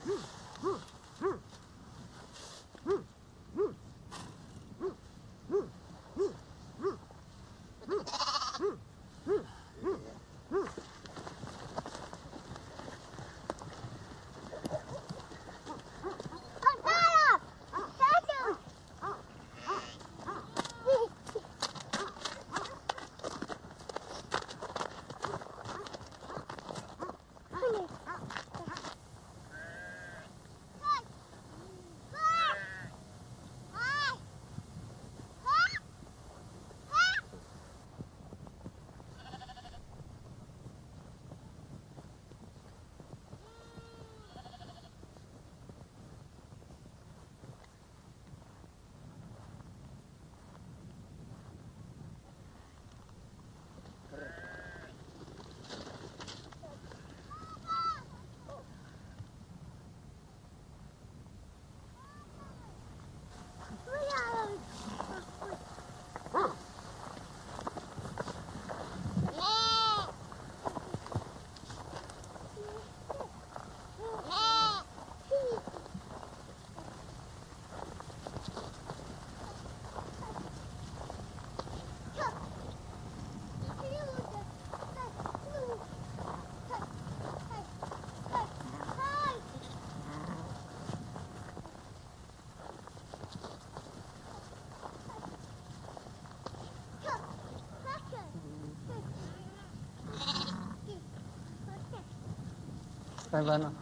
[SPEAKER 2] バイバイな。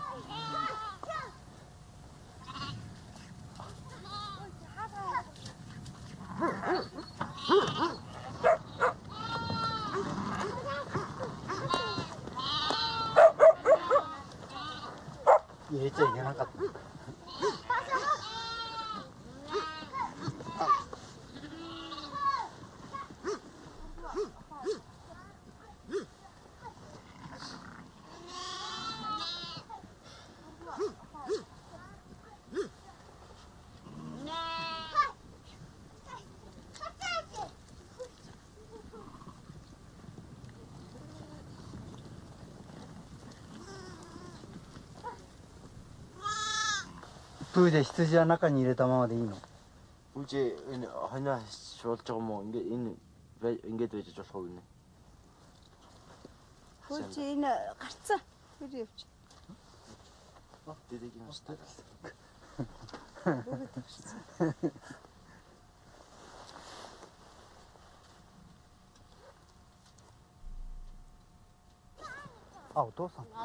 [SPEAKER 2] 入れちゃいけなかった。プーで羊は中に入れたままでいいの？
[SPEAKER 9] 우지 하나 저저 뭐 이게 인 이게 되게 저 서울네.
[SPEAKER 10] 우지는 갔어. 우리 없지.
[SPEAKER 9] 어, 되게 맛있다.
[SPEAKER 2] 아,お父さん。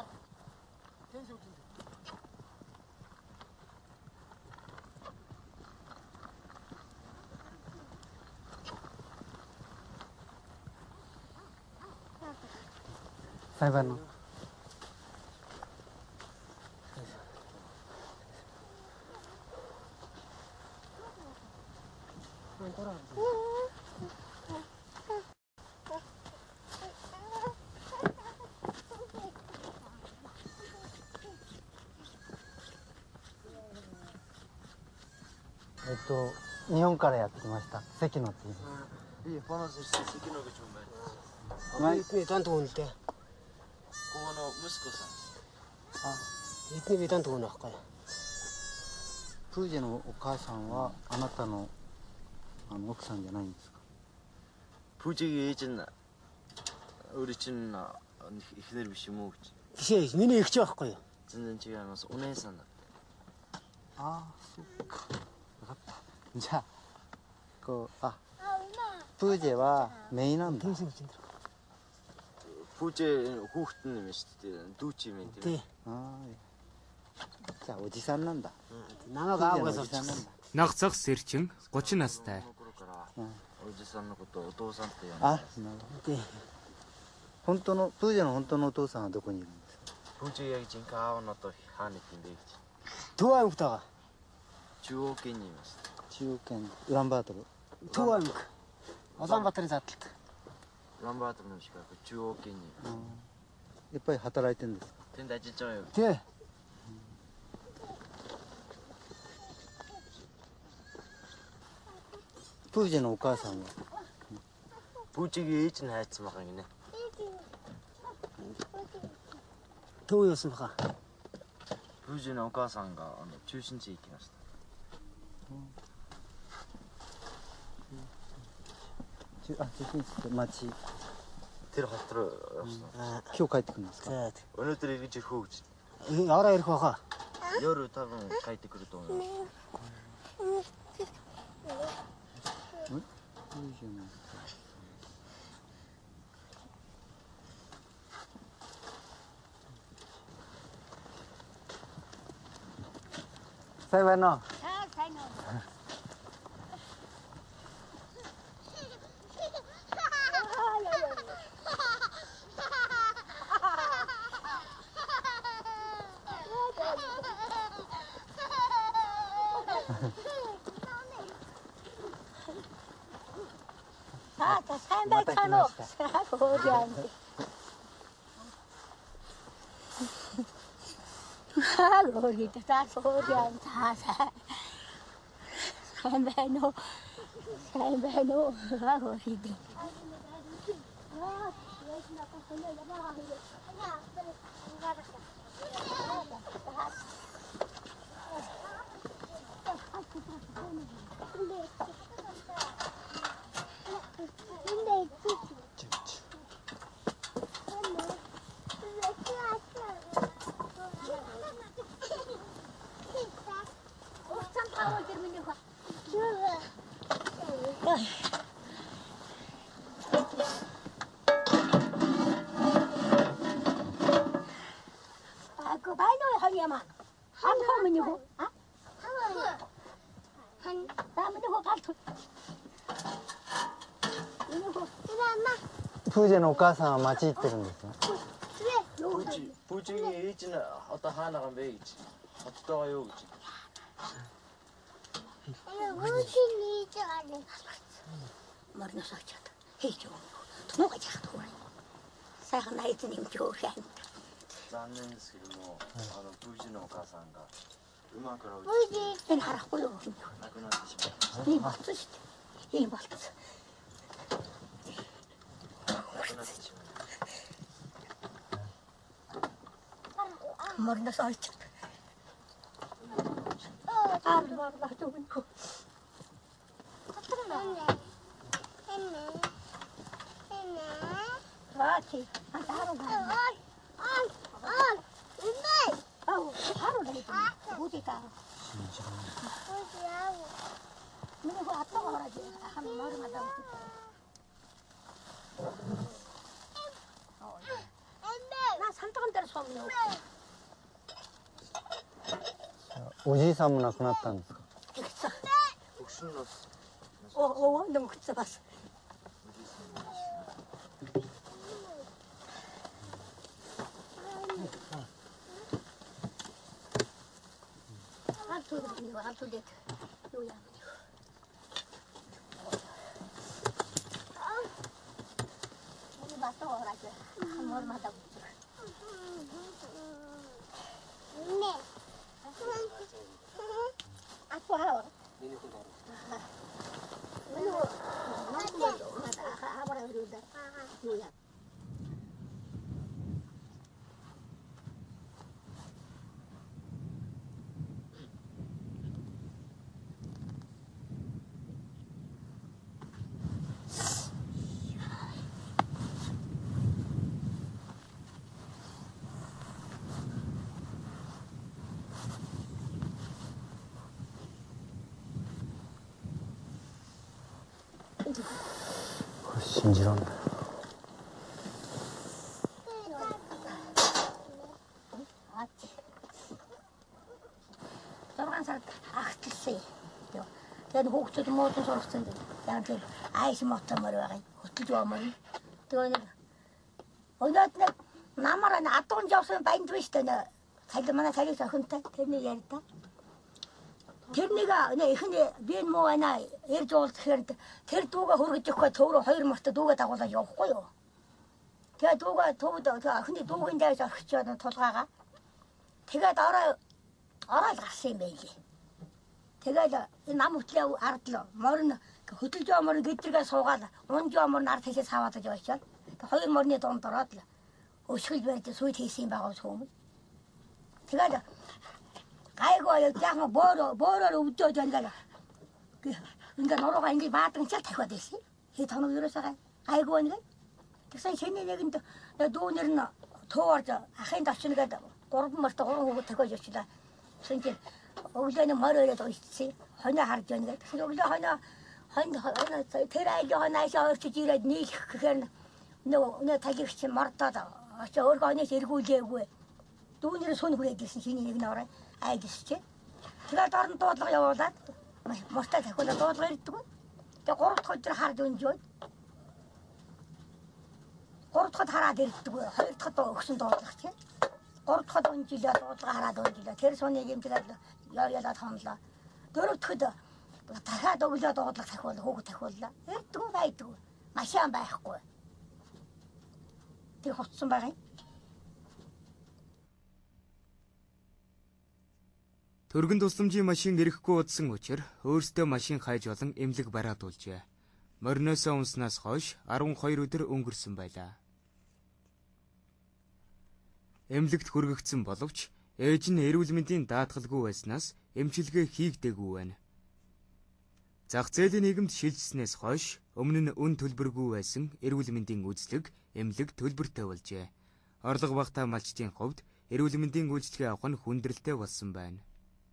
[SPEAKER 2] 裁判の。えっと日本からやってきました関野っていう。
[SPEAKER 9] いい話して関野がちょん
[SPEAKER 2] まい。
[SPEAKER 11] 네 단도 온대.
[SPEAKER 9] 고노息子さん。
[SPEAKER 11] 아, 이게 단도 오나 할까요?
[SPEAKER 2] プージェのお母さんはあなたのあの奥さんじゃないんですか？
[SPEAKER 9] 부지기 예전나 우리 친나 기다리고 싶어.
[SPEAKER 11] 글쎄, 민이 익죠 할까요?
[SPEAKER 9] 전전 제가 알아서 오네산.
[SPEAKER 2] 아, 쏘까. 자, 그 아, 부제와 메인한다.
[SPEAKER 9] 부제 호흡님이 시대 두치 멘트.
[SPEAKER 11] 네.
[SPEAKER 2] 아, 자, 오지산 난다.
[SPEAKER 11] 나가가 와서
[SPEAKER 1] Нагцах сэрчин гучин настай.
[SPEAKER 9] 오지산のことをお父さんって呼んで。
[SPEAKER 2] あ、なるほど。本当のプージェの本当のお父さんはどこにいるんですか？
[SPEAKER 9] 부제 야기진 가오노 또 하니인데.
[SPEAKER 11] 도와용부터가
[SPEAKER 9] 중央県にいます。
[SPEAKER 2] 中央圏ウランバートル。
[SPEAKER 11] 도와용크. 어산바트를 잡을.
[SPEAKER 9] ウランバートルの近く中央県に。
[SPEAKER 2] やっぱり働いてるんですか？
[SPEAKER 9] 天台ちっちゃいよ。
[SPEAKER 11] 네.
[SPEAKER 2] プージェのお母さんは
[SPEAKER 9] 부지기 예전 하였지 막이네.
[SPEAKER 11] 도우였습니까?
[SPEAKER 9] 부지의 お母さんがあの中心地へ行きました。
[SPEAKER 2] あ、中心地って町。
[SPEAKER 9] 들어갔더라.
[SPEAKER 2] 今日帰ってくるんですか？
[SPEAKER 11] 자,
[SPEAKER 9] 오늘 들이 후지.
[SPEAKER 11] 알아 이렇게 가.
[SPEAKER 9] 夜多分帰ってくると思います。
[SPEAKER 2] 裁判の。
[SPEAKER 6] 아, 저 산발 타노. 고리한테. 아, 고리한테 다 고리한테 다 사. 산발노. 산발노. 아, 고리한테. Маа. Ханхаа миний хөө. А? Хан. Та миний хөө галт. Миний хөө. Мама.
[SPEAKER 2] プージェのお母さんは町行ってるんですよ。
[SPEAKER 9] Пүүжи пүүжигийн ээж нь одоо хаана байгаа юм бэ гэж. Хоттой юу гэж.
[SPEAKER 6] Пүүжиний ээж аа. Марнаас очоод хийж өгөө. Тунууга яах вэ? Сайхан найз нь юм жоо хэн.
[SPEAKER 9] 残念ですけども、あのプージのお母さんが馬から落ち
[SPEAKER 6] Пүүжи энэ харахгүй юу?
[SPEAKER 9] て亡くなってしまいました。
[SPEAKER 6] ийм болцсон шүү дээ. Ийм болцсон.
[SPEAKER 9] 亡くなってしまいました。
[SPEAKER 6] Марнаас очоод. Аа баблаа төгөн хөө. Раати. Антааруу. Ай. Ай. Ай. Имэй. Ау, харуу даа. Буудикаа. Буудиаа. Миний хөө атгаа ороод хам морма даа. 나 산떡한 데로 수업이요.
[SPEAKER 2] おじいさんも亡くなったんですか。
[SPEAKER 6] 어, 어, 너무 그쳐 봤어. 한두 대, 한두 대, 요야. 우리 맛도 오라지. 한 마다. 네. 아빠.
[SPEAKER 2] 信じらんない。
[SPEAKER 6] Зорган сард агтлсан юм. Тэгээд хүүхдүүд муудын сургацсан дээ. Яг тэр айс мотомор байгаа. Хөтлөж баамаар. Тэгээд нэг өнөөд нэг намаар нэг адуун жавсан банд биш дээ. Цалин манай цалин охинтой тэрний ярьда. Тэрнийг нэ ихний би энэ муу байна ярьж уулзахаар тэр дүүгээ хөргөж өгөхгүй төөрөө хоёр мартаа дүүгээ дагуулаад явахгүй юу. Тэгээд дүүгээ төвд охины дүүгийн дээрс орхичоод тулгаагаа. Тэгээд ороо ороод гарсан юм байлээ. Тэгээд энэ нам хөтлөө ардлаа. Морн хөдөлж байгаа морн гэдргээ суугаад унж байгаа морн ард хэсээ цаваадаж явчихад. Хоёр морны донд ороод л өсгөл барьж сүйд хийсэн байгаа хүмүүс. Тэгээд гайгүй яахан бөөрө бөөрөөр өвдөж ингээд ингээд нуруугаа ингээд бааданчаа тахиад байсан. Хий тоног ерөөсөө гайгүй нэг. Тэгсэн шиний нэгэнд дүүнэр нь төөрж ахын давчнагээд гурван март гурван хүүхэд тахиаж явчлаа. Тэгсэн чинь өглөөний морь өрөөд уйцсан. Хоноо харж байна гэдэг. Тэгсэн өглөө хоноо хоноо тэр айлын хоноос орчиж ирээд нийлэх гэхээр нөө нөө тагирч мордоод очоо өөрөө хоноос эргүүлээгүй. Дүүнэр сүн хүрээдсэн шиний нэг нь ороо айдсч. Тэгээд орон дуудлага явуулаад мортой тахиулаад дуудлага ирдэг. Тэгээд гурав дахь өдөр харж өнжөөд гурав дахь хараад ирдэг. Хоёр дахь өгсөн дуудлага чинь. Гурав дахь өнжилээ дуудлага хараад өнжилээ. Тэр сүний гэмтгээд яалаад хонлоо. Дөрөв дахьд дахиад өглөө дуудлага тахиул хөөгд тахиуллаа. Ирдэг байдаг. Машин байхгүй. Тэр хоцсон байгаа юм.
[SPEAKER 1] Төргөн тусламжийн машин ирэхгүй удсан учраас өөрсдөө машин хайж болон эмнэлэг бариад уулжээ. Мориноосоо унснаас хойш арван хоёр өдөр өнгөрсөн байлаа. Эмнэлэгт хүргэгдсэн боловч ээж нь эрүүл мэндийн даатгалгүй байснаас эмчилгээ хийгдээгүй байна. Зах зээлийн нийгэмд шилжснээс хойш өмнө нь үн төлбөргүй байсан эрүүл мэндийн үйлчлэг эмнэлэг төлбөртэй болжээ. Орлого багтаа малчдын хувьд эрүүл мэндийн үйлчлэгээ авах нь хүндрэлтэй болсон байна.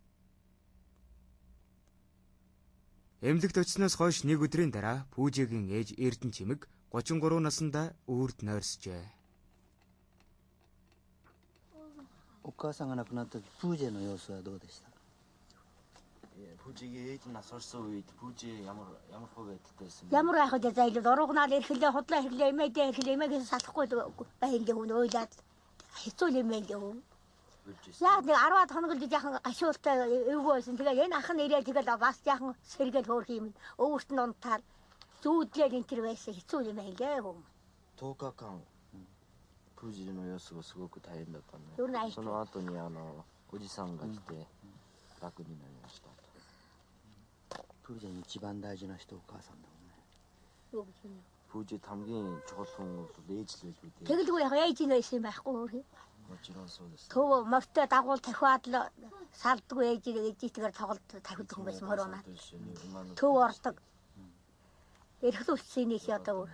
[SPEAKER 1] Эмнэлэгт очсноос хойш нэг өдрийн дараа Пүүжигийн ээж Эрдэнэ чимэг гучин гурав наснда өвөрд нойрсжээ.
[SPEAKER 2] お母さんが亡くなった時プージェの様子はどうでした？
[SPEAKER 9] Пүүжигийн ээж нь асарсан үед пүүжи ямар ямар хөө байдалтай байсан бэ?
[SPEAKER 6] Ямар айхад зайлд орогнаад ирэхлээ худлаа ирэхлээ эмээдээ ирэхлээ эмээгээс салахгүй байнг хүн ойлаад хэцүү юм байнг хүн. Яа нэг арваад хоног л яахан гашуултаа эвгүй байсан. Тэгээ энэ ах нь ирээд тэгэл бас яахан сэргээл хөөх юм. Өвөрт нь унтаад зүүдлээ энэ төр байсан хэцүү юм байнг хүн.
[SPEAKER 9] とおかかんプージの様子がすごく大変だったんで、
[SPEAKER 6] うん、
[SPEAKER 9] その後にあのおじさんが来て楽になりました。
[SPEAKER 2] プージェに一番大事な人お母さんだもんね。
[SPEAKER 9] プージェхамгийн чухал хүн бол ээж л байлгүй дээ.
[SPEAKER 6] Тэгэлгүй яг ээж нь байсан байхгүй юу?
[SPEAKER 9] もちろんそうです。
[SPEAKER 6] Төв мөртөө дагуул тавиад л салдгүй ээж ээжтэйгээр тоглолт тавьдаг хүн байсан мөрөөнаа. Төв ордог. Эрхлүүлсэн нэг ядаа.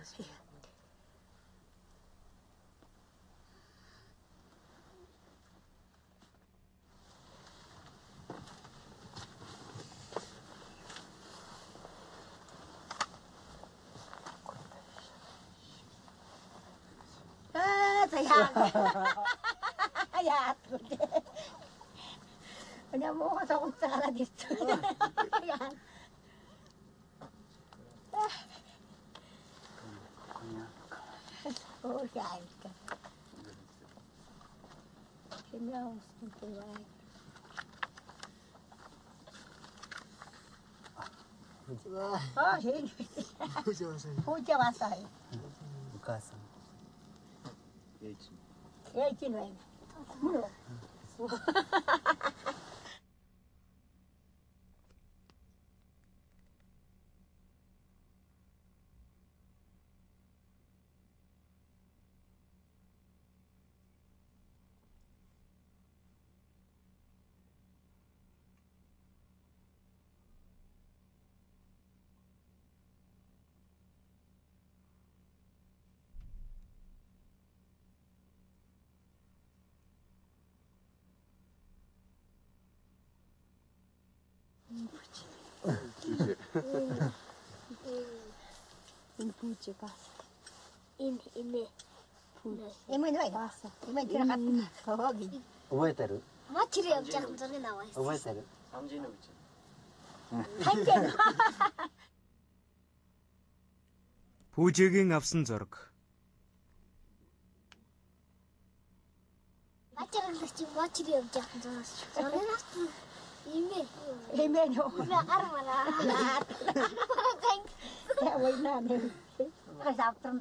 [SPEAKER 6] Ja, und der Moor so unzahler nicht. Ja. Oh, ja, genau, und so weiter. 아, 제일
[SPEAKER 2] 보자 와서요.
[SPEAKER 6] 보자 왔어요.
[SPEAKER 2] お母さん。
[SPEAKER 9] ээж.
[SPEAKER 6] ээж нь байна.
[SPEAKER 10] Энэ пүүжи бас.
[SPEAKER 4] Энэ эмээ.
[SPEAKER 6] Эмээ нэ бас. Эмээ тэр хатна. Хооги.
[SPEAKER 2] 覚えてる？
[SPEAKER 4] Мачри явж байгаа зургийг аваа.
[SPEAKER 2] 覚えてる？
[SPEAKER 9] 삼진의 우지.
[SPEAKER 1] Пүүжигийн авсан зураг.
[SPEAKER 4] Мачрагч мачри явж байгаа зураг. Зургийг авсан. Эмээ.
[SPEAKER 6] Эмээ нөө.
[SPEAKER 4] Армала.
[SPEAKER 6] Я войнаа. Газавтран.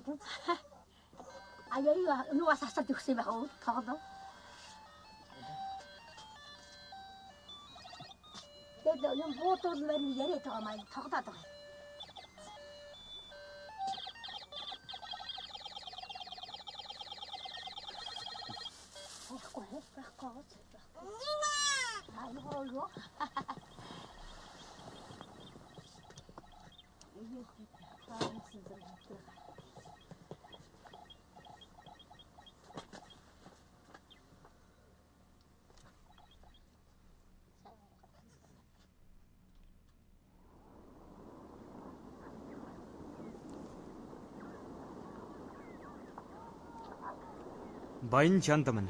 [SPEAKER 6] Аяа юу бас асаад өгсөн байх уу? Тоглоо. Тэгээд юм боотол мань яриад байгаа маань тоглоод байгаа. Ахгүй байхгүй. Нима. Аюу.
[SPEAKER 1] Баян чандамна.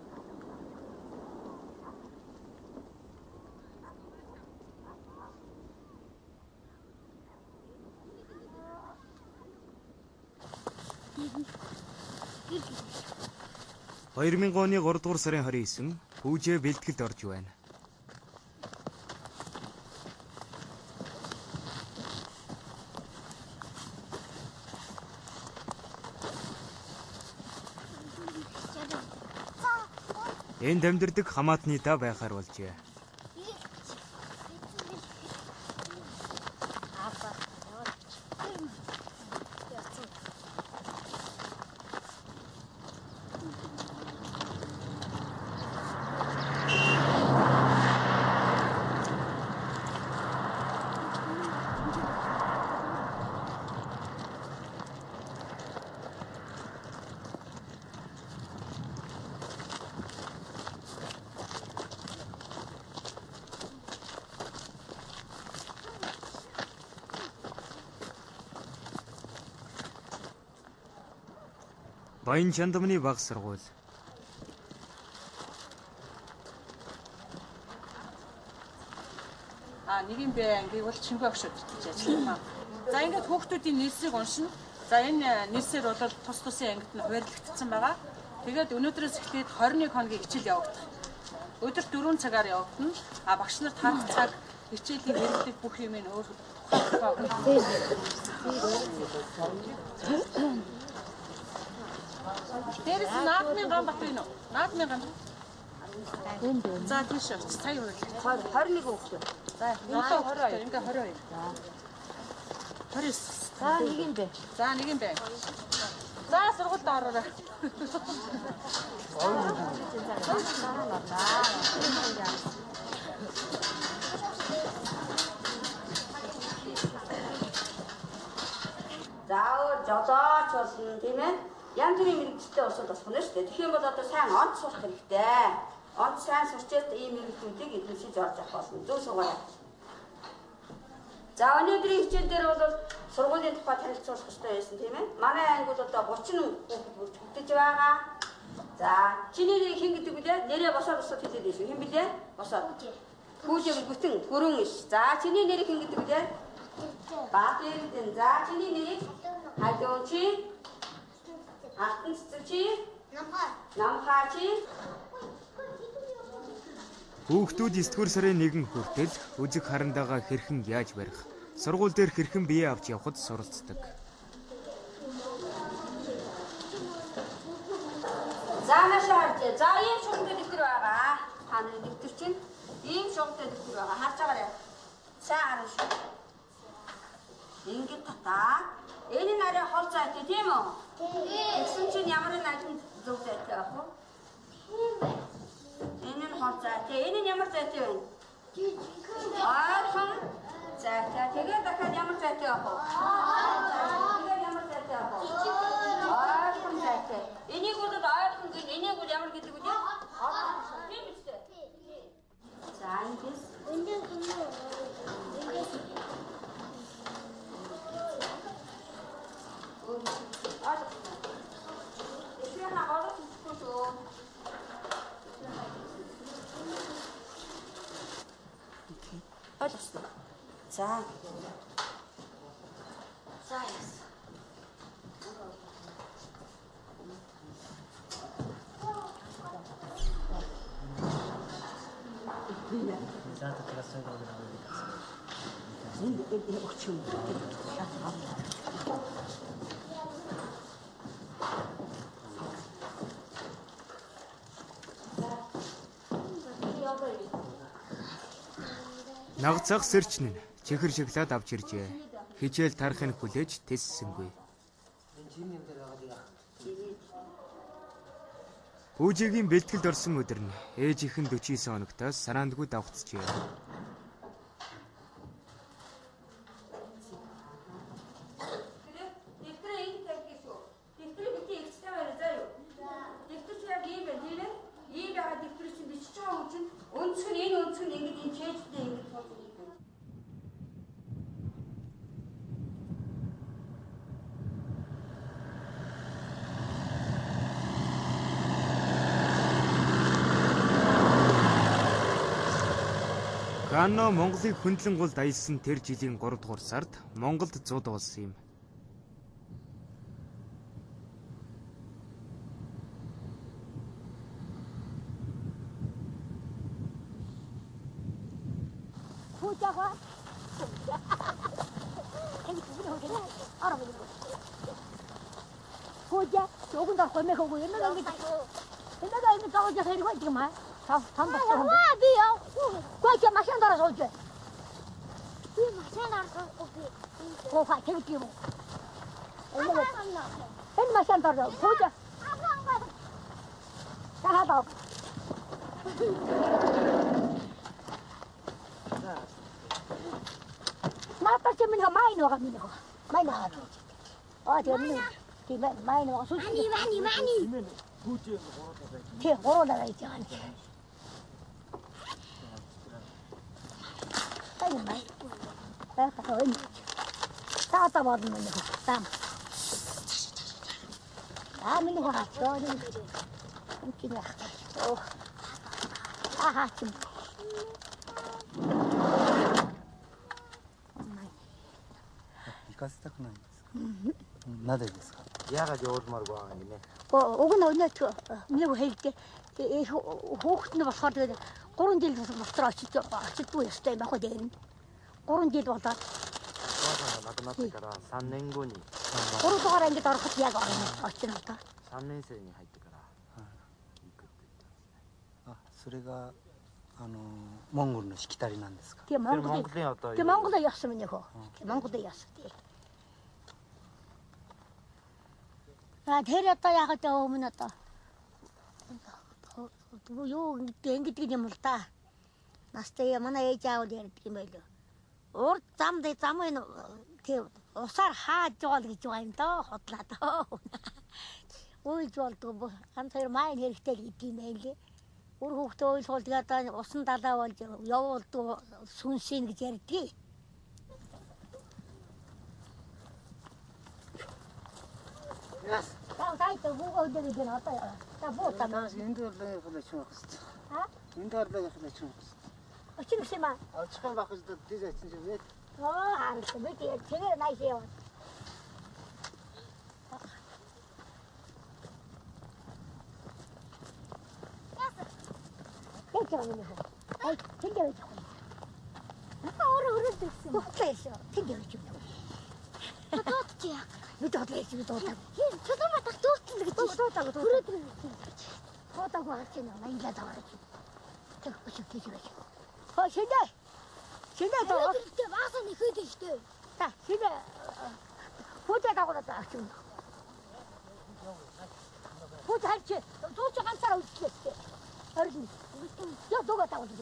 [SPEAKER 1] хоёр мянган оны гурав дугаар сарын хорин девeth Пүүжээ бэлтгэлд орж байна. Энд амьдардаг хамаатны да байхаар болжээ. Баян чандамны баг сургууль.
[SPEAKER 7] нэг юм бэ гэвэл Чингү агш гэж ажиллана. За ингээд хүүхдүүдийн нийслийг уншина. За энэ нийслэр бол тус тусын ангид нь хуваарлагдсан байгаа. Тэгээд өнөөдрөөс эхлээд двадцать one хоногийн хичээл явагдах. Өдөр дөрвөн цагаар явагдана. А багш нар тав цаг хичээлийн хэрэглэх бүх юм нь өөр Дээрээс наадмын ган бат байна уу? Наадмын ган. За тийш оч. Сая юу вэ?
[SPEAKER 12] двадцать one хүүхэд.
[SPEAKER 7] За ингээ twenty-two. Ингээ twenty-two. Төрөс.
[SPEAKER 12] За нэг юм бэ.
[SPEAKER 7] За нэг юм бэ. За сургуульд ороорой.
[SPEAKER 12] Заавал жолооч болно тийм ээ. Янз бүрийн мэрэгчлээ усууд болох нь шүү дээ. Тэгэх юм бол одоо сайн онц сурах хэрэгтэй. Онц сайн сурчээд ийм мэрэгчлүүдийг эзэмшиж орж авах болно. Зөв сугаарай. За өнөөдрийн хичээл дээр бол сургуулийн тухай танилцуулах хэрэгтэй байсан тийм ээ. Манай анги бол одоо thirty хүүхэд бүрж хөтөж байгаа. За чиний нэр хэн гэдэг вэ? Нэрээ босоод босоод хэлээд ийш. Хэн блэ? Босоод. Хүүжиг бүтэн хөрөн иш. За чиний нэр хэн гэдэг вэ? Баатэрдэн. За чиний нэр Хайдуун чи? Алтан цэцэг чи? Намхаа. Намхаа чи?
[SPEAKER 1] Хүүхдүүд ninth сарын нэгэн хүртэл үзэг харандаага хэрхэн яаж барих, сургууль дээр хэрхэн бие авч явахд суралцдаг.
[SPEAKER 12] За машаар. За ийм шугамтай дэвтэр байгаа. Та нарын дэвтэр чинь ийм шугамтай дэвтэр байгаа. Харж байгаарай. Сайн харна шүү. Ингээд татаа. Энэ нь арай хол зайтай тийм үү? Тийм. Тэгсэн чинь ямар нэгэн зөв зайтай байх вэ? Тийм. Энэ нь хол зайтай. Энэ нь ямар зайтай вэ? Аахан зайтай. Тэгээд дахиад ямар зайтай байх вэ? Тэгээд ямар зайтай байх вэ? Аахан зайтай. Энийг бол аахан гин энийг бол ямар гэдэг вэ? Тийм үстэй. За ингэж энийг энийг Аж. Эсвэр на орох гэсэн. Аж. За. За.
[SPEAKER 11] За татгасан гэдэг нь.
[SPEAKER 12] Энд энэ өчм.
[SPEAKER 1] Нагцах сэрчнэ чихэр шоколад авч иржээ. Хичээл тарахыг хүлээж тэссэнгүй. Хүүжигийн бэлтгэлд орсон өдөр нь ээжийнхэн forty-nine хоногтоос сараандгүй давхцжээ. Кано Монголыг хөндлөн гол даялсан тэр жилийн three дугаар сард Монголд зуд болсон юм.
[SPEAKER 6] Хүүжаага. Хүүжа, 조금 더 걸매고 옛날에 이게 옛날에 이게 저거 해리고 지금 아. 다 담봤어. 와, 비요. 과자 마찬 달아서 오지. 비 마찬 달아서 오지. 고파 재밌게 뭐. 엔 마찬 달아서 보자. 자하다. 나빠 때문에 많이 넣어가 미는 거. 많이 넣어가. 어, 저는 뒤에 많이 넣어. 많이 많이 많이. 뒤에 걸어 나가 있지 않지. Cái này ta ta ơi ta ta bật mình được tam à mình hoa cho đi không chỉ là ô à ha chim
[SPEAKER 2] かせたくないんですか。なぜですか。
[SPEAKER 9] Яагаад явуулмаар байгаа юм бэ?
[SPEAKER 6] Уг нь өнөөт нэг хэлдэг хөөхт нь болохоор тэгээд гурван жил дотор очиж очидгүй ёстой юм байна дээ. гурван жил болоод
[SPEAKER 9] Нагнатакара 삼年後に
[SPEAKER 6] гурав дугаар ангид ороход яг очино одоо.
[SPEAKER 9] 삼年生に入ってから行くって言ったんですね。
[SPEAKER 2] あ、それがあのモンゴルのしきたりなんですか。
[SPEAKER 6] Тийм Монголын тийм Монголын ёс юм нөхөө. Монголын ёс тий. А тэр одоо яагаад өмнө одоо юу ингэдэг юм л да. Настай манай ээж аав ярьдаг юм байлоо. Урд зам дэ зам энэ тий усаар хааж жоол гэж байгаа юм доо хотлаа доо. Уйлж болдгоо ганц хоёр майн хэрэгтэй л гэдэг юм байлээ. Үр хүүхдээ уйлхуул тэгээд усан далаа болж явуулдаг сүнсийн гэж ярьдгийг. Яс. Таа таа гугаа өдөг гэнэ одоо та бота наас энд орлоо хэлж байгаа хэвчээ. А? Энд орлоо хэлж байгаа хэвчээ. Очих юм аа. Очих юм байх л дээ зайсан юм бэ. Аа, харин би тэгээ найс яа. Яс. Яа юм бэ? Ай, тэнгэр гэж. Аа, ороо ороо гэсэн. Тогтсон. Тэнгэр гэж. Тогтчих. Бид одлоо чи дуудаа. Чулуу матах дуутал гэж. Дуутал дуутал. Фото гарч ийн найлаа даа. Тэгэхгүй чи гэж. Хоо шинэ. Шинэ даа. Тэ ваасан ихэд штэ. Та шинэ. Фото дагуулаа таач юм. Фото харч. Дууч ганцаараа үлдлээ. Орин. Я дуугаа дагуулаа.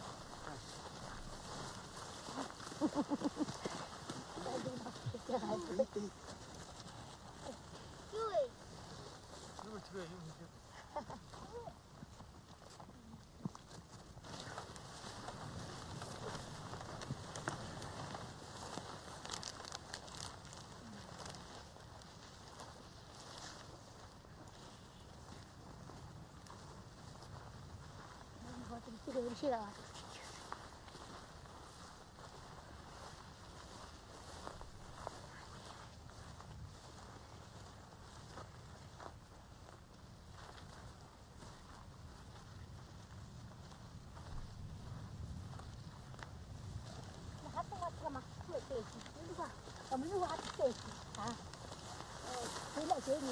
[SPEAKER 6] Kamu buat apa sih? Ah, tidak jadi.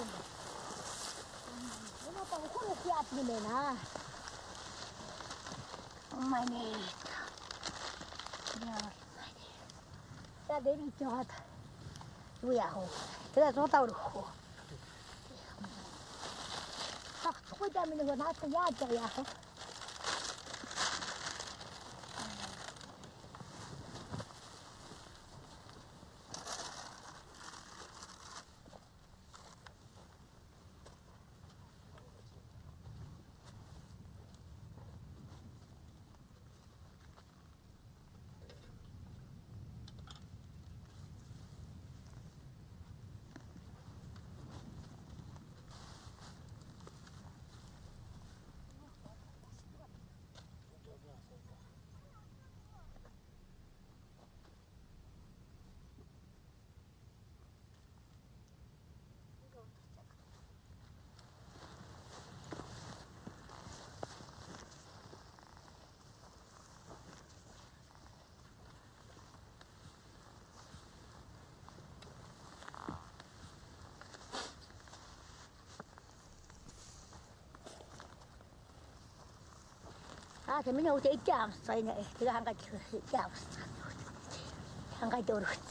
[SPEAKER 6] Ini apa? Kau nak siap ni mana? Oh my god. Ya. Dah dari jauh. Tu ya ho. Kita semua tahu ho. Ah, kau dah minum nak siap je ya ho. Ah, kami nak ucap jam, saya nak kita angkat jam, angkat urut.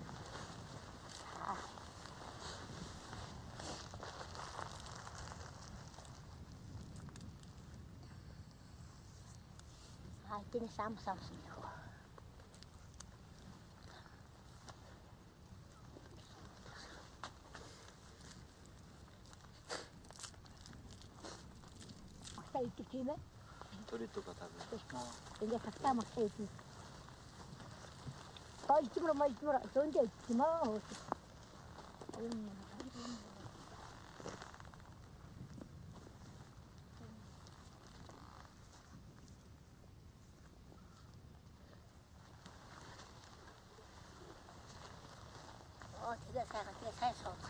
[SPEAKER 6] Ah, ini sama-sama sini. Apa itu kira?
[SPEAKER 9] 鳥とか多分。
[SPEAKER 6] Ini kata masih itu. Kau itu berapa itu berapa? Sonde itu mau. Oh, тэгээ сайхан тэгээ сайн суудах.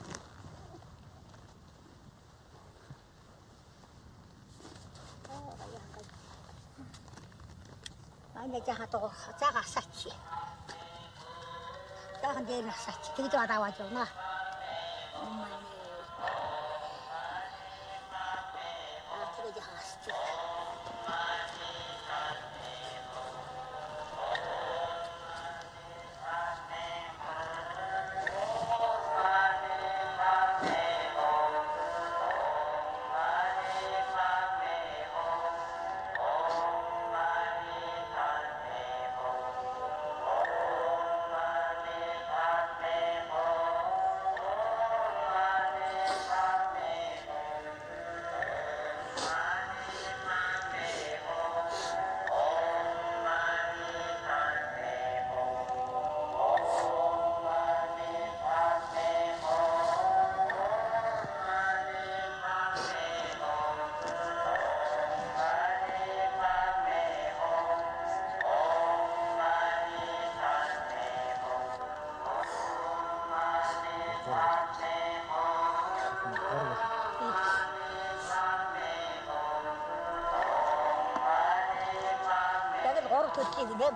[SPEAKER 6] Ана жаха то жаха асаач. Жахан дээр асаач. Тэгээд аваад явна. Аа тэгээд жаха асаач. Then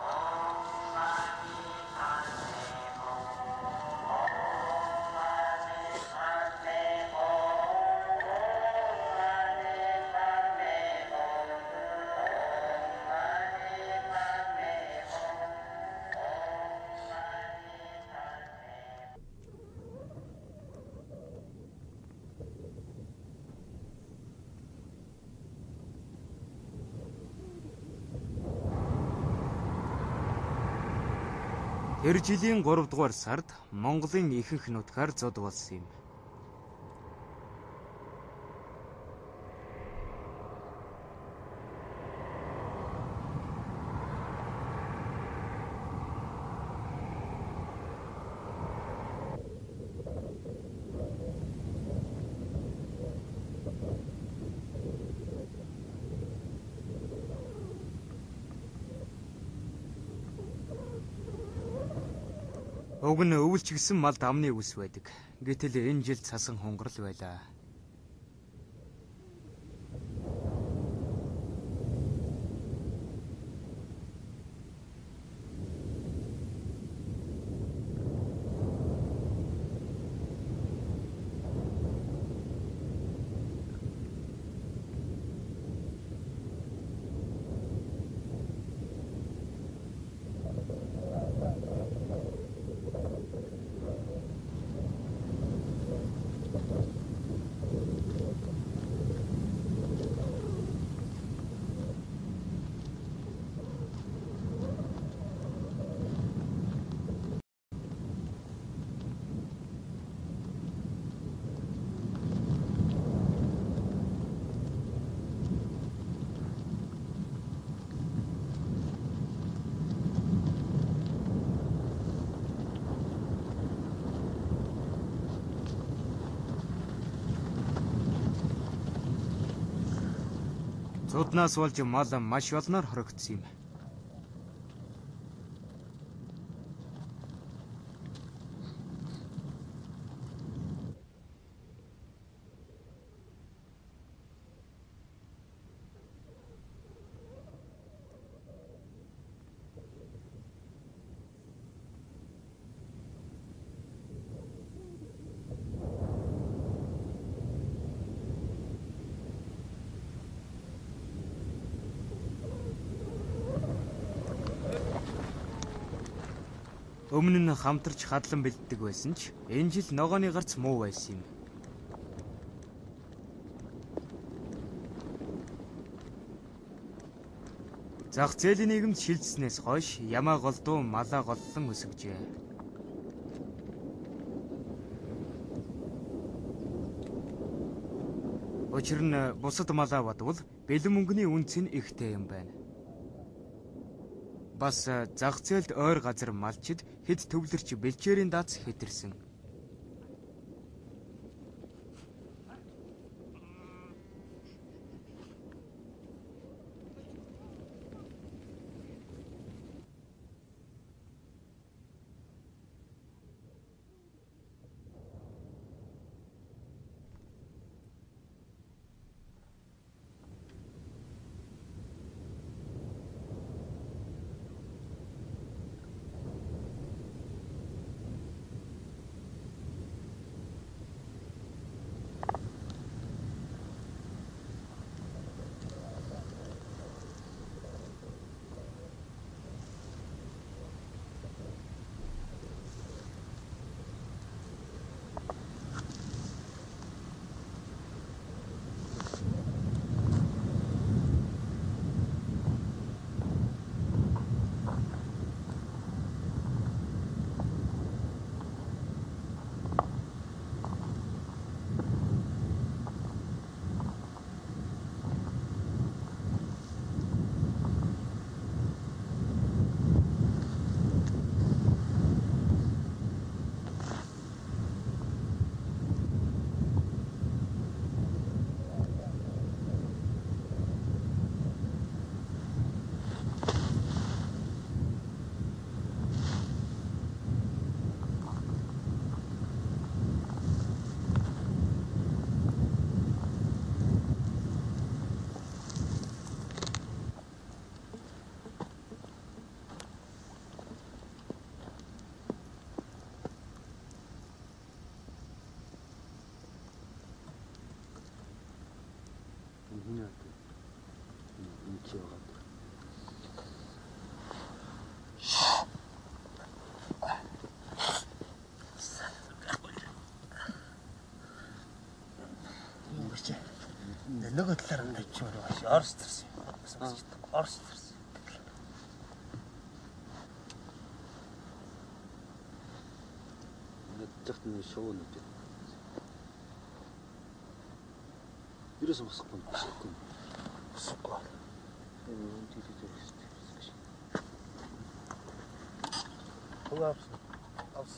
[SPEAKER 1] эр жилийн гурав дугаар сард Монголын ихэнх нутгаар зод болсон юм. Уг нь өвөлчгсөн малд амны үс байдаг. Гэтэл энэ жил цасан хонгарл байлаа. Зуднаас болж мал маш олноор хоригдсон юм. Өмнө нь хамтарч хадлан бэлддэг байсан ч энэ жил ногооны гарц муу байсан юм. Зах зээлийн нийгэмд шилжснээс хойш ямаа голдуу малаа голлон өсгөжээ. Учир нь бусад малаа бодвол бэлэн мөнгөний үнц нь ихтэй юм байна. Бас зах зээлд ойр газар малчид хэд төвлөрч бэлчээрийн дац хэтэрсэн.
[SPEAKER 8] нөгөө талаар нь тавьчихмаар байна. Орс төрсөн. Орс төрсөн.
[SPEAKER 9] Ингээд жигтэн шоу нүд. Юурээс босхгүй биш үгүй. Босхгүй. Энэ тийт зүрхстэй. Хавс. Хавс.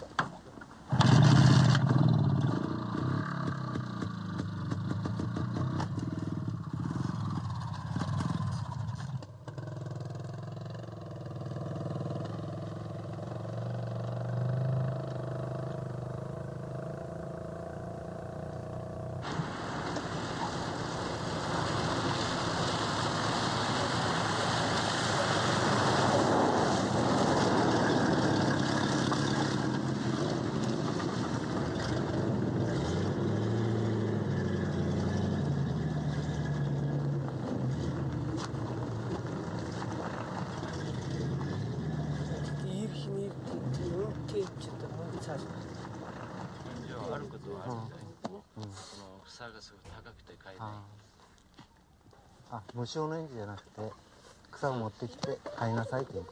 [SPEAKER 2] あ、無償の園児じゃなくて草を持ってきて飼いなさいということ。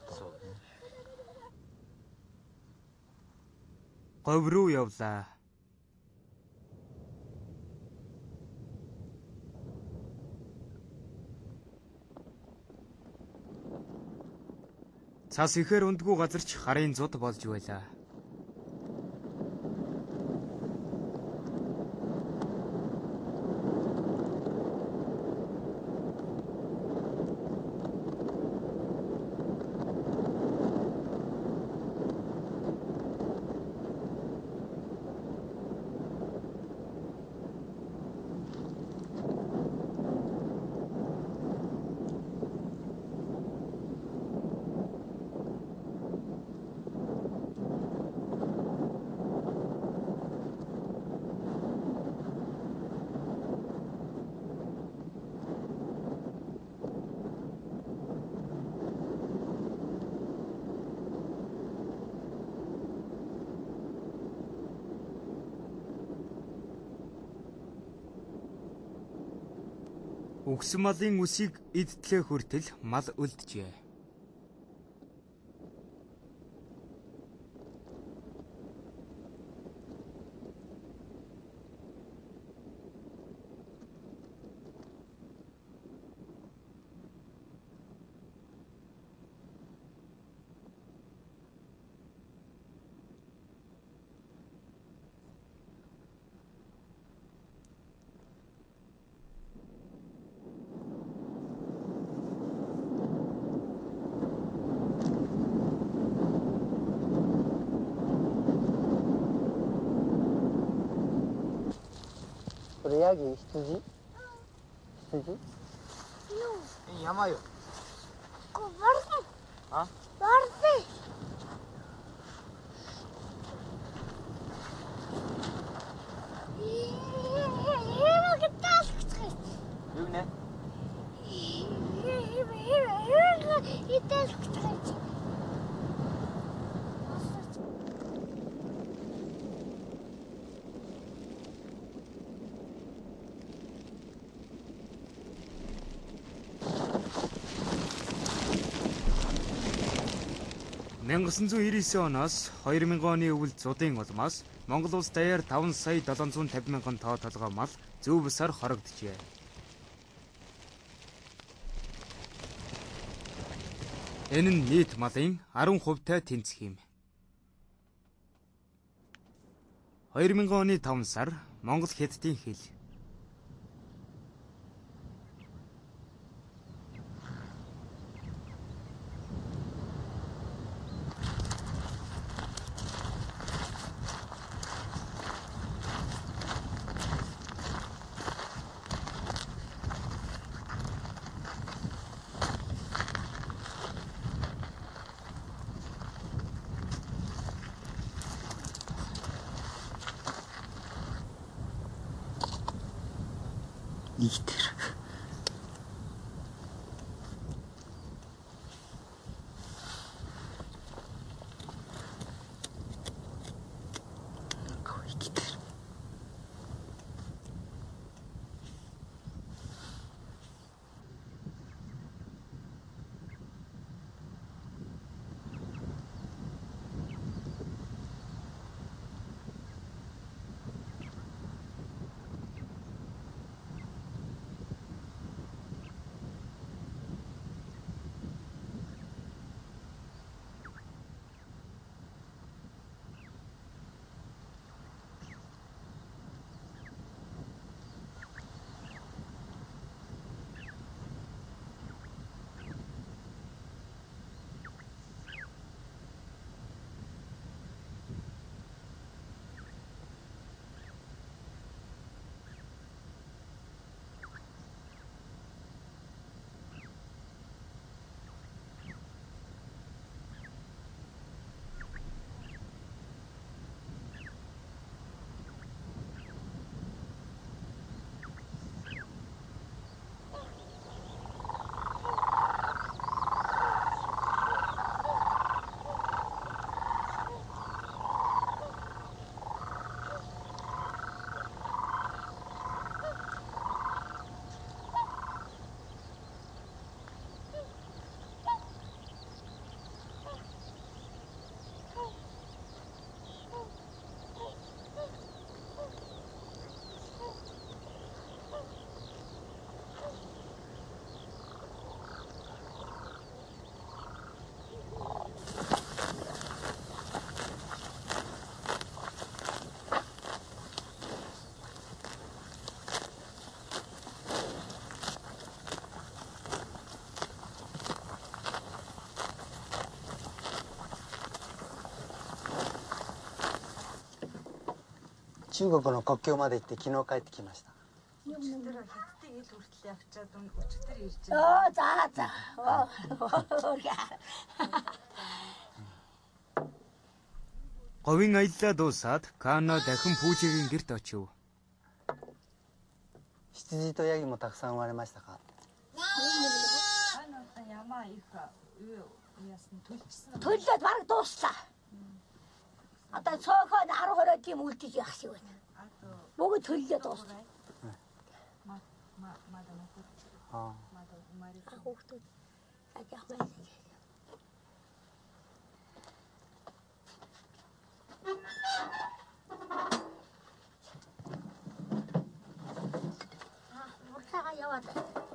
[SPEAKER 1] Говь руу явлаа. Цас ихээр ундгүй газарч харын зуд болж байлаа. Үгсэн малын үсийг идтлээ хүртэл мал үлджээ.
[SPEAKER 2] これヤギ、羊？羊？
[SPEAKER 11] 山よ。
[SPEAKER 2] あ？
[SPEAKER 11] Юу нэ?
[SPEAKER 1] 천구 구십구 оноос хоёр мянган оны өвөл зуудын улмаас Монгол улс даяар таван сая седем жүз пятьдесят мянган тоо толгой мал зөв бусаар хорогджээ. Энэ нь нийт малын десять хувьтай тэнцэх юм. хоёр мянган оны таван сар Монгол Хятадын хил.
[SPEAKER 2] 生きてる。 中国の国境まで行って昨日帰ってきました。
[SPEAKER 6] Оо за за.
[SPEAKER 1] Говийн аяллаа дуусаад Кано дахин Пүүжигийн гэрт очив.
[SPEAKER 2] 羊とヤギもたくさん生まれましたか？
[SPEAKER 6] Төлөөд бараг дууслаа. Одоо цоохоод арга хороо тийм үлдэж яах шиг байна. Бүгд төлөө дуусна.
[SPEAKER 2] Аа.
[SPEAKER 6] Хүүхдүүд яг яах вэ? Аа, муртаага яваад.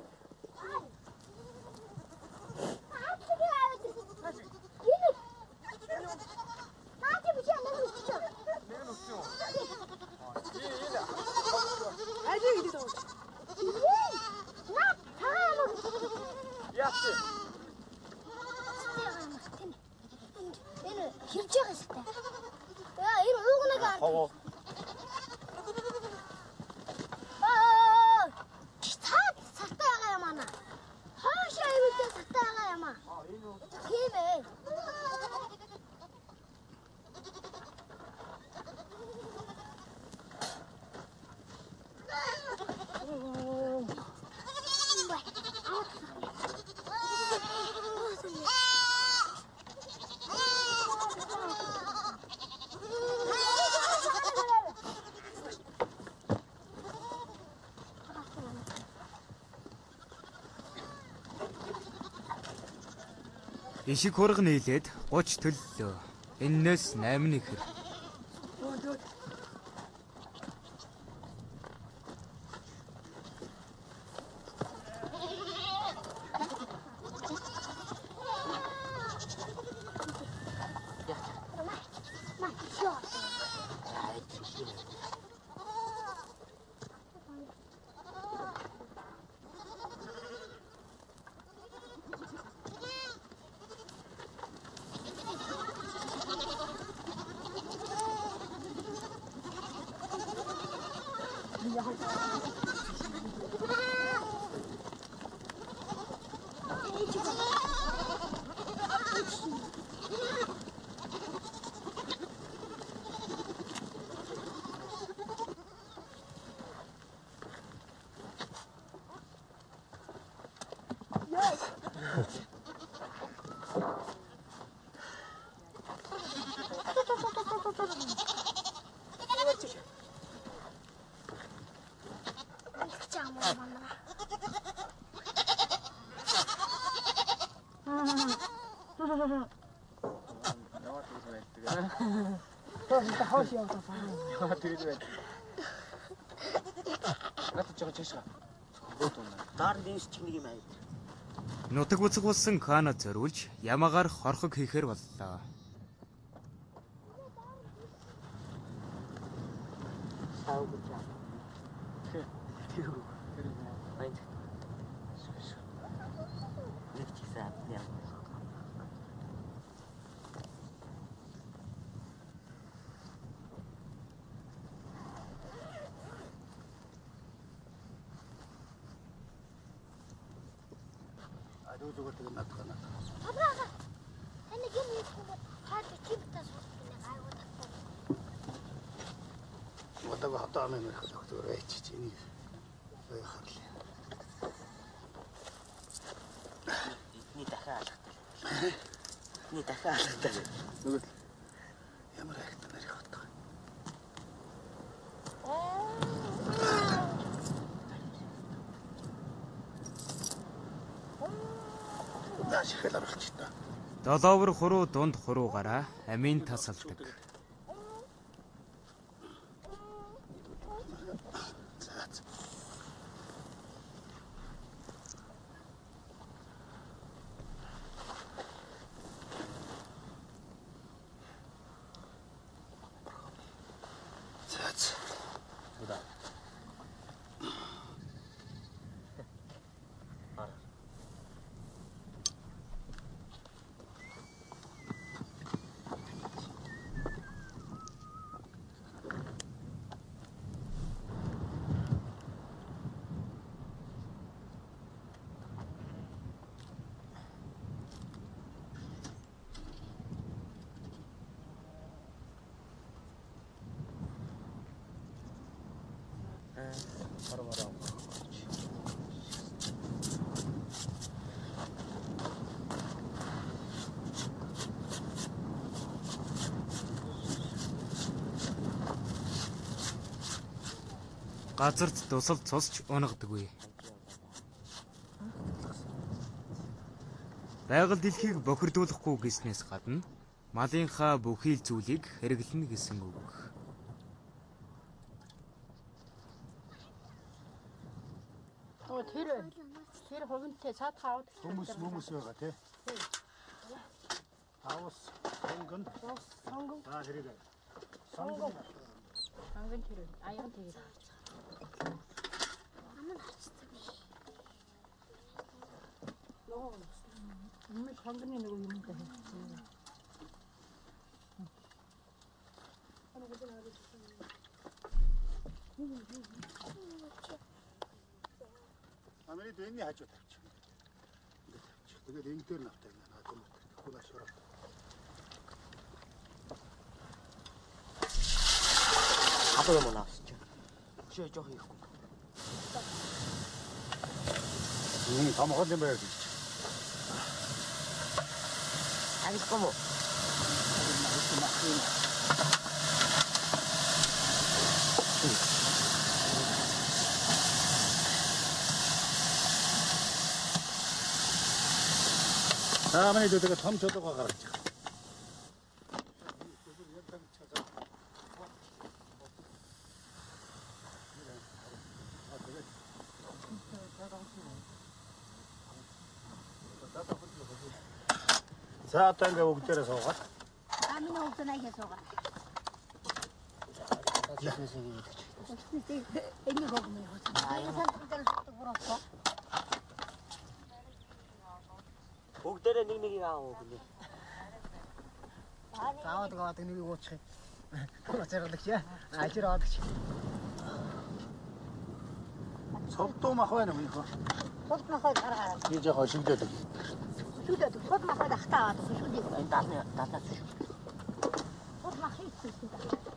[SPEAKER 1] Ишиг хурга нийлээд гуч төллөө. Эннээс найм нэхэр. Нутаг буцаг болсон Кано зориулж ямагаар хорхог хийхээр боллоо.
[SPEAKER 8] Одоо хатаа амын доктор эч чинь ой харлаа.
[SPEAKER 9] Ни дахиад алхдаг. Ни дахиад алхдаг.
[SPEAKER 8] Нүгэл ямар хайртай нарийн хатаа. Даш хэлэр болчихтой.
[SPEAKER 1] Долоовор хуруу дунд хуруугаараа амийн тасалдаг.
[SPEAKER 11] 바로 바로.
[SPEAKER 1] Газарт тусал цусч унагдаггүй. Байгаль дэлхийг бохирдуулахгүй гэснээс гадна малынхаа бүхий л зүйлийг хэрэглэнэ гэсэн үг.
[SPEAKER 5] Оо тэр тэр хөвөнтэй цаад хаад
[SPEAKER 8] Хүмүүс хүмүүс байгаа тий. Аус сонгон
[SPEAKER 5] сонгон
[SPEAKER 8] аа тэрийг
[SPEAKER 5] сонгон сонгон тэр аян тэгээд Мм сонгоны нэг юм дээ.
[SPEAKER 8] Америк дэний хажуу тавьчих. Ингээд тавьчих. Тэгээд энэ дээр навтай наа тийм үү. Хулаа шороо.
[SPEAKER 11] Хапаа юм наасч. Чи жоох ихгүй.
[SPEAKER 8] Энэ томхол юм байна.
[SPEAKER 11] Айхгүй мо.
[SPEAKER 8] 다음에 이제 내가 덤 쳐다가 가라지. 자, 또 이제 옥절에서 가.
[SPEAKER 6] 아미는 옥전에 계속 가. 애니 먹으면 이거. 아이고 산들 또 물었어.
[SPEAKER 11] бүгдээрээ нэг нэг аав гэнэ.
[SPEAKER 13] Заавал гаваад нэг нэг уучих. Хөөцөрөлдөг чи. Ажираад чи.
[SPEAKER 8] 속도 막 하는 거 이거.
[SPEAKER 6] 속 махад гараа.
[SPEAKER 8] 이제 거신대도.
[SPEAKER 6] Шүлээд 속 махад ахтаад шүлээд.
[SPEAKER 11] Энэ даасны даасаа шүү.
[SPEAKER 6] 속 мах хийчихсэн.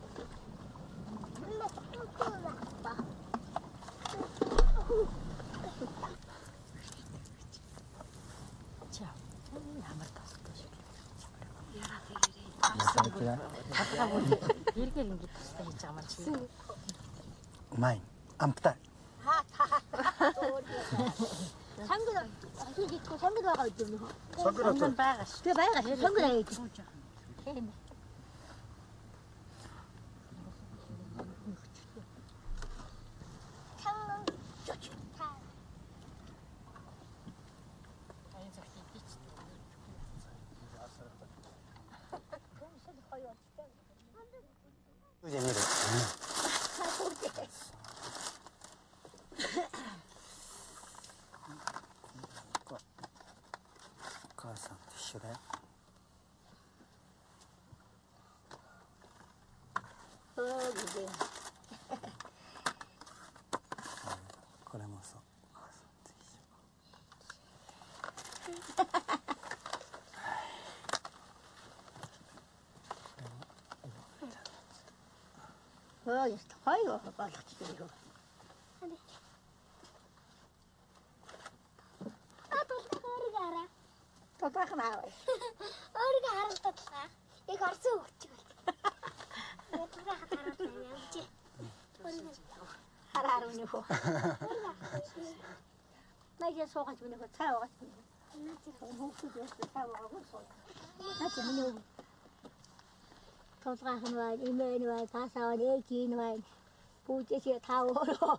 [SPEAKER 5] Иргэр ингэж тустай хийж байгаа маань чи.
[SPEAKER 2] Май. Амттай.
[SPEAKER 6] Ха та. 상근 아직 있고 상근 와가 있죠.
[SPEAKER 8] 상근
[SPEAKER 5] байгаа.
[SPEAKER 6] 그 байгаа. 상근 아이 있죠.
[SPEAKER 2] 재미로. 가서 드시래.
[SPEAKER 6] 어, 이제.
[SPEAKER 2] 그래 먹어.
[SPEAKER 6] 어, 있어. 아이고, 빨갛지 이거.
[SPEAKER 4] А тултаа өөрийгөө хараа.
[SPEAKER 6] Тултаа ханаа.
[SPEAKER 4] Өөрийгөө харалтаа. Яг орсон хөвчгөл. Яг тултаа хараад байна юм чи.
[SPEAKER 6] хараа өнөө хөө. 나이제 소가 주는 거 차와. 홍수에서 차와고 소. 나도 문에 토스가 하는 이메일 와 가서 얘기는 와. 부지시 타오로.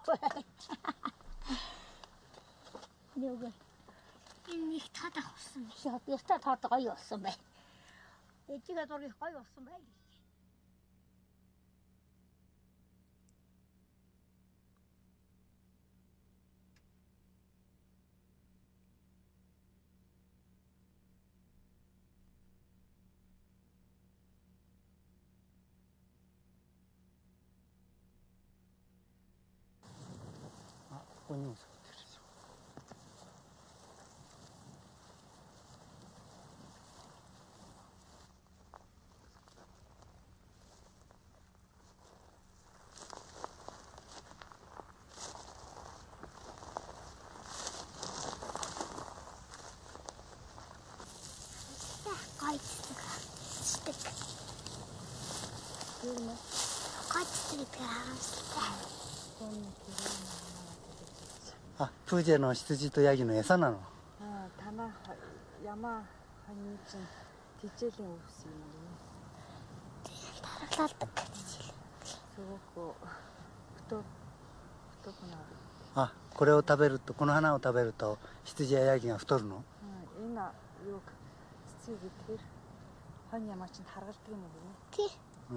[SPEAKER 6] 누구?
[SPEAKER 4] Энэ их таадах болсон.
[SPEAKER 6] 시합 비슷한 타다가 였어 매. 이치가 돌이 거였어 매.
[SPEAKER 2] 본인
[SPEAKER 6] гэдгээр харамсалтай.
[SPEAKER 2] あ、プージェの羊とヤギの餌なの。
[SPEAKER 10] あ、танаа ямаа хоньны чинь тижээлийн өвс юм уу?
[SPEAKER 6] Дараглалдаг гэж хэлээ.
[SPEAKER 10] Сөгөө бүтөө бүтөө хоноо.
[SPEAKER 2] あ、これを食べると、この花を食べると羊やヤギが太るの？
[SPEAKER 10] Энэ юуг цэцэг гэдгээр хонь ямаа чинь харгалдаг юм уу?
[SPEAKER 6] Тий.
[SPEAKER 2] うん。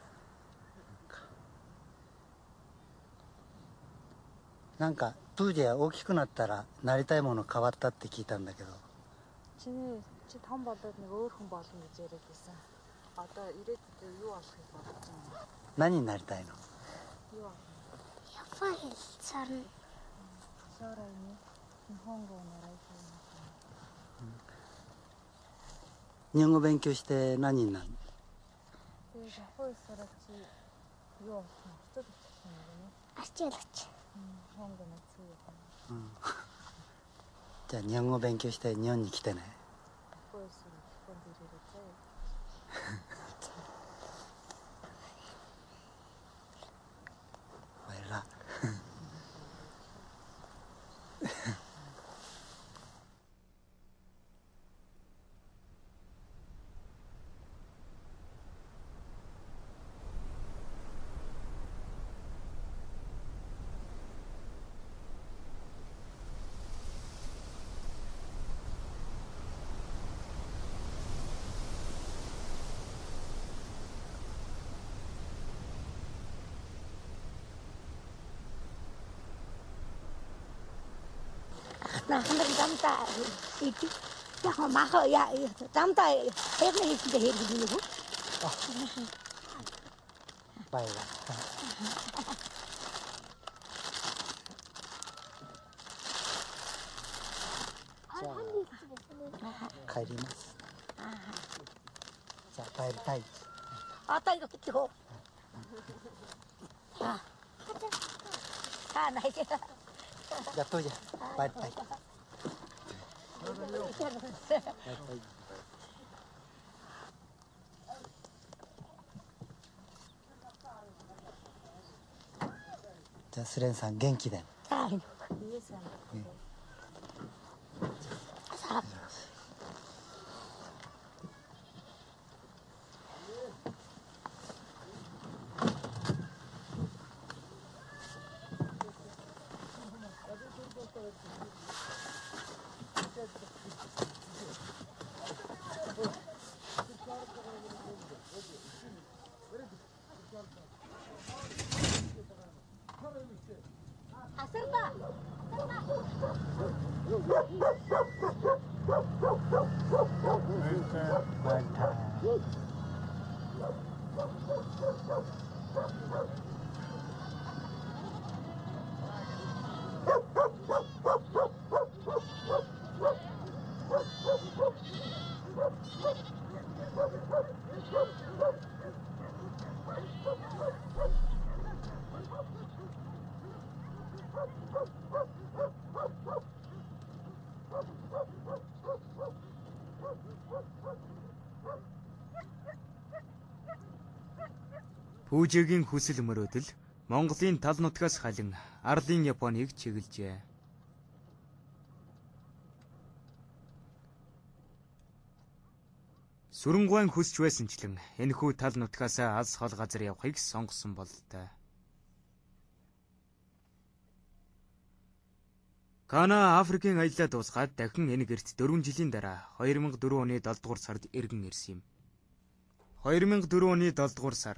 [SPEAKER 2] なんかプージェは大きくなったらなりたいもの変わったって聞いたんだけど。
[SPEAKER 10] Чиний чи том болоод нэг өөр хүн болно гэж яриад байсан. Одоо ирээдүйд юу болохыг бодож байна?
[SPEAKER 2] 何になりたいの？
[SPEAKER 10] Юу?
[SPEAKER 6] Япон хэл царна.
[SPEAKER 10] Сорайны Нихонго нарай.
[SPEAKER 2] 日本語勉強して何になるの？
[SPEAKER 10] Тэгээ Японы сараа чи юу болох вэ? Хятад болох юм уу?
[SPEAKER 6] Арчаалагч.
[SPEAKER 10] Нихонго нацгүй юм.
[SPEAKER 2] うん。じゃあ日本語勉強して日本に来てね。
[SPEAKER 10] Японы сараа Японд ирээрэй.
[SPEAKER 2] Баярлалаа.
[SPEAKER 6] なんかダムタイってやほまほやダムタイヘルヘルでヘルでよ。
[SPEAKER 2] バイバイ。帰ります。じゃあ帰りたい。
[SPEAKER 6] あたいが来てほ。あ。あないで。
[SPEAKER 2] じゃあプージェバイバイ。じゃあスレンさん元気で。
[SPEAKER 6] はい。
[SPEAKER 1] Пүүжээгийн хүсэл мөрөөдөл Монголын тал нутгаас халин арлын Японыг чиглэжээ. Сүрэнгуайн хүсч байсанчлан энэхүү тал нутгаасаа алс хол газар явахыг сонгосон бололтой. Кана Африкийн аяллаа дуусгаад дахин энэ гэрт дөрвөн жилийн дараа две тысячи четыре оны долоо дугаар сард иргэн ирсэн юм. две тысячи четыре оны долоо дугаар сар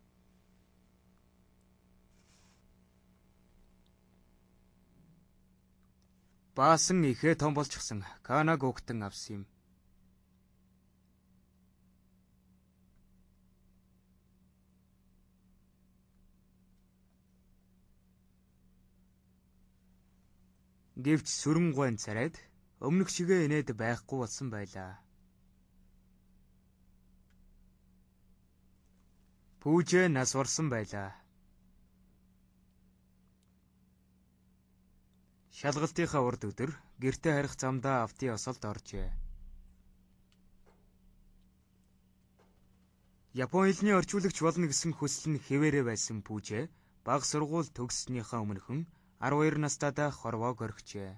[SPEAKER 1] Баасан ихээ том болчихсон Канаг угтан авсан юм. Гэвч сүрэнгуайн царайд өмнөх шигээ инээд байхгүй болсон байлаа. Пүүжээ нас орсон байлаа. Шалгалтынхаа урд өдөр гэртээ харих замдаа автын осолд оржээ. Япон хэлний орчуулагч болно гэсэн хүсэл нь хэвээрээ байсан Пүүжээ бага сургууль төгссөнийхөө өмнөхөн арван хоёр настайдаа хорвоог орхижээ.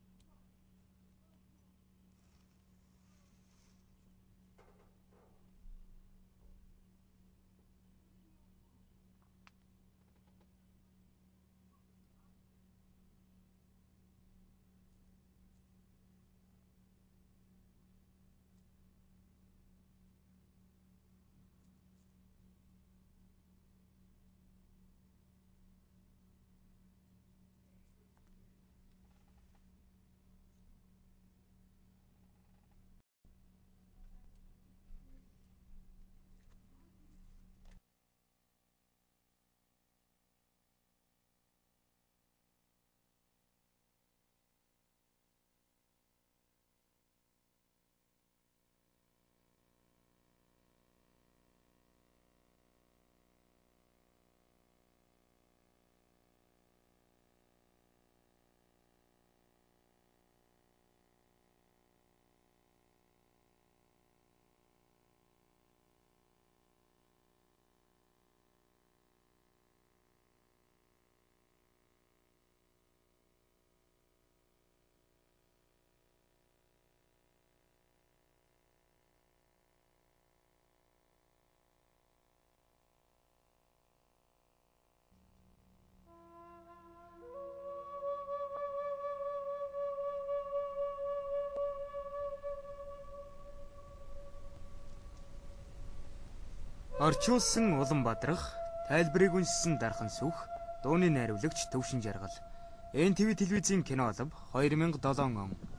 [SPEAKER 1] Орчуулсан Улаанбаатарх, тайлбарыг үнссэн Дархан Сүх, дууны найруулагч Төвшин Жаргал. эн тэ вэ телевизийн кино алба хоёр мянга долоон он.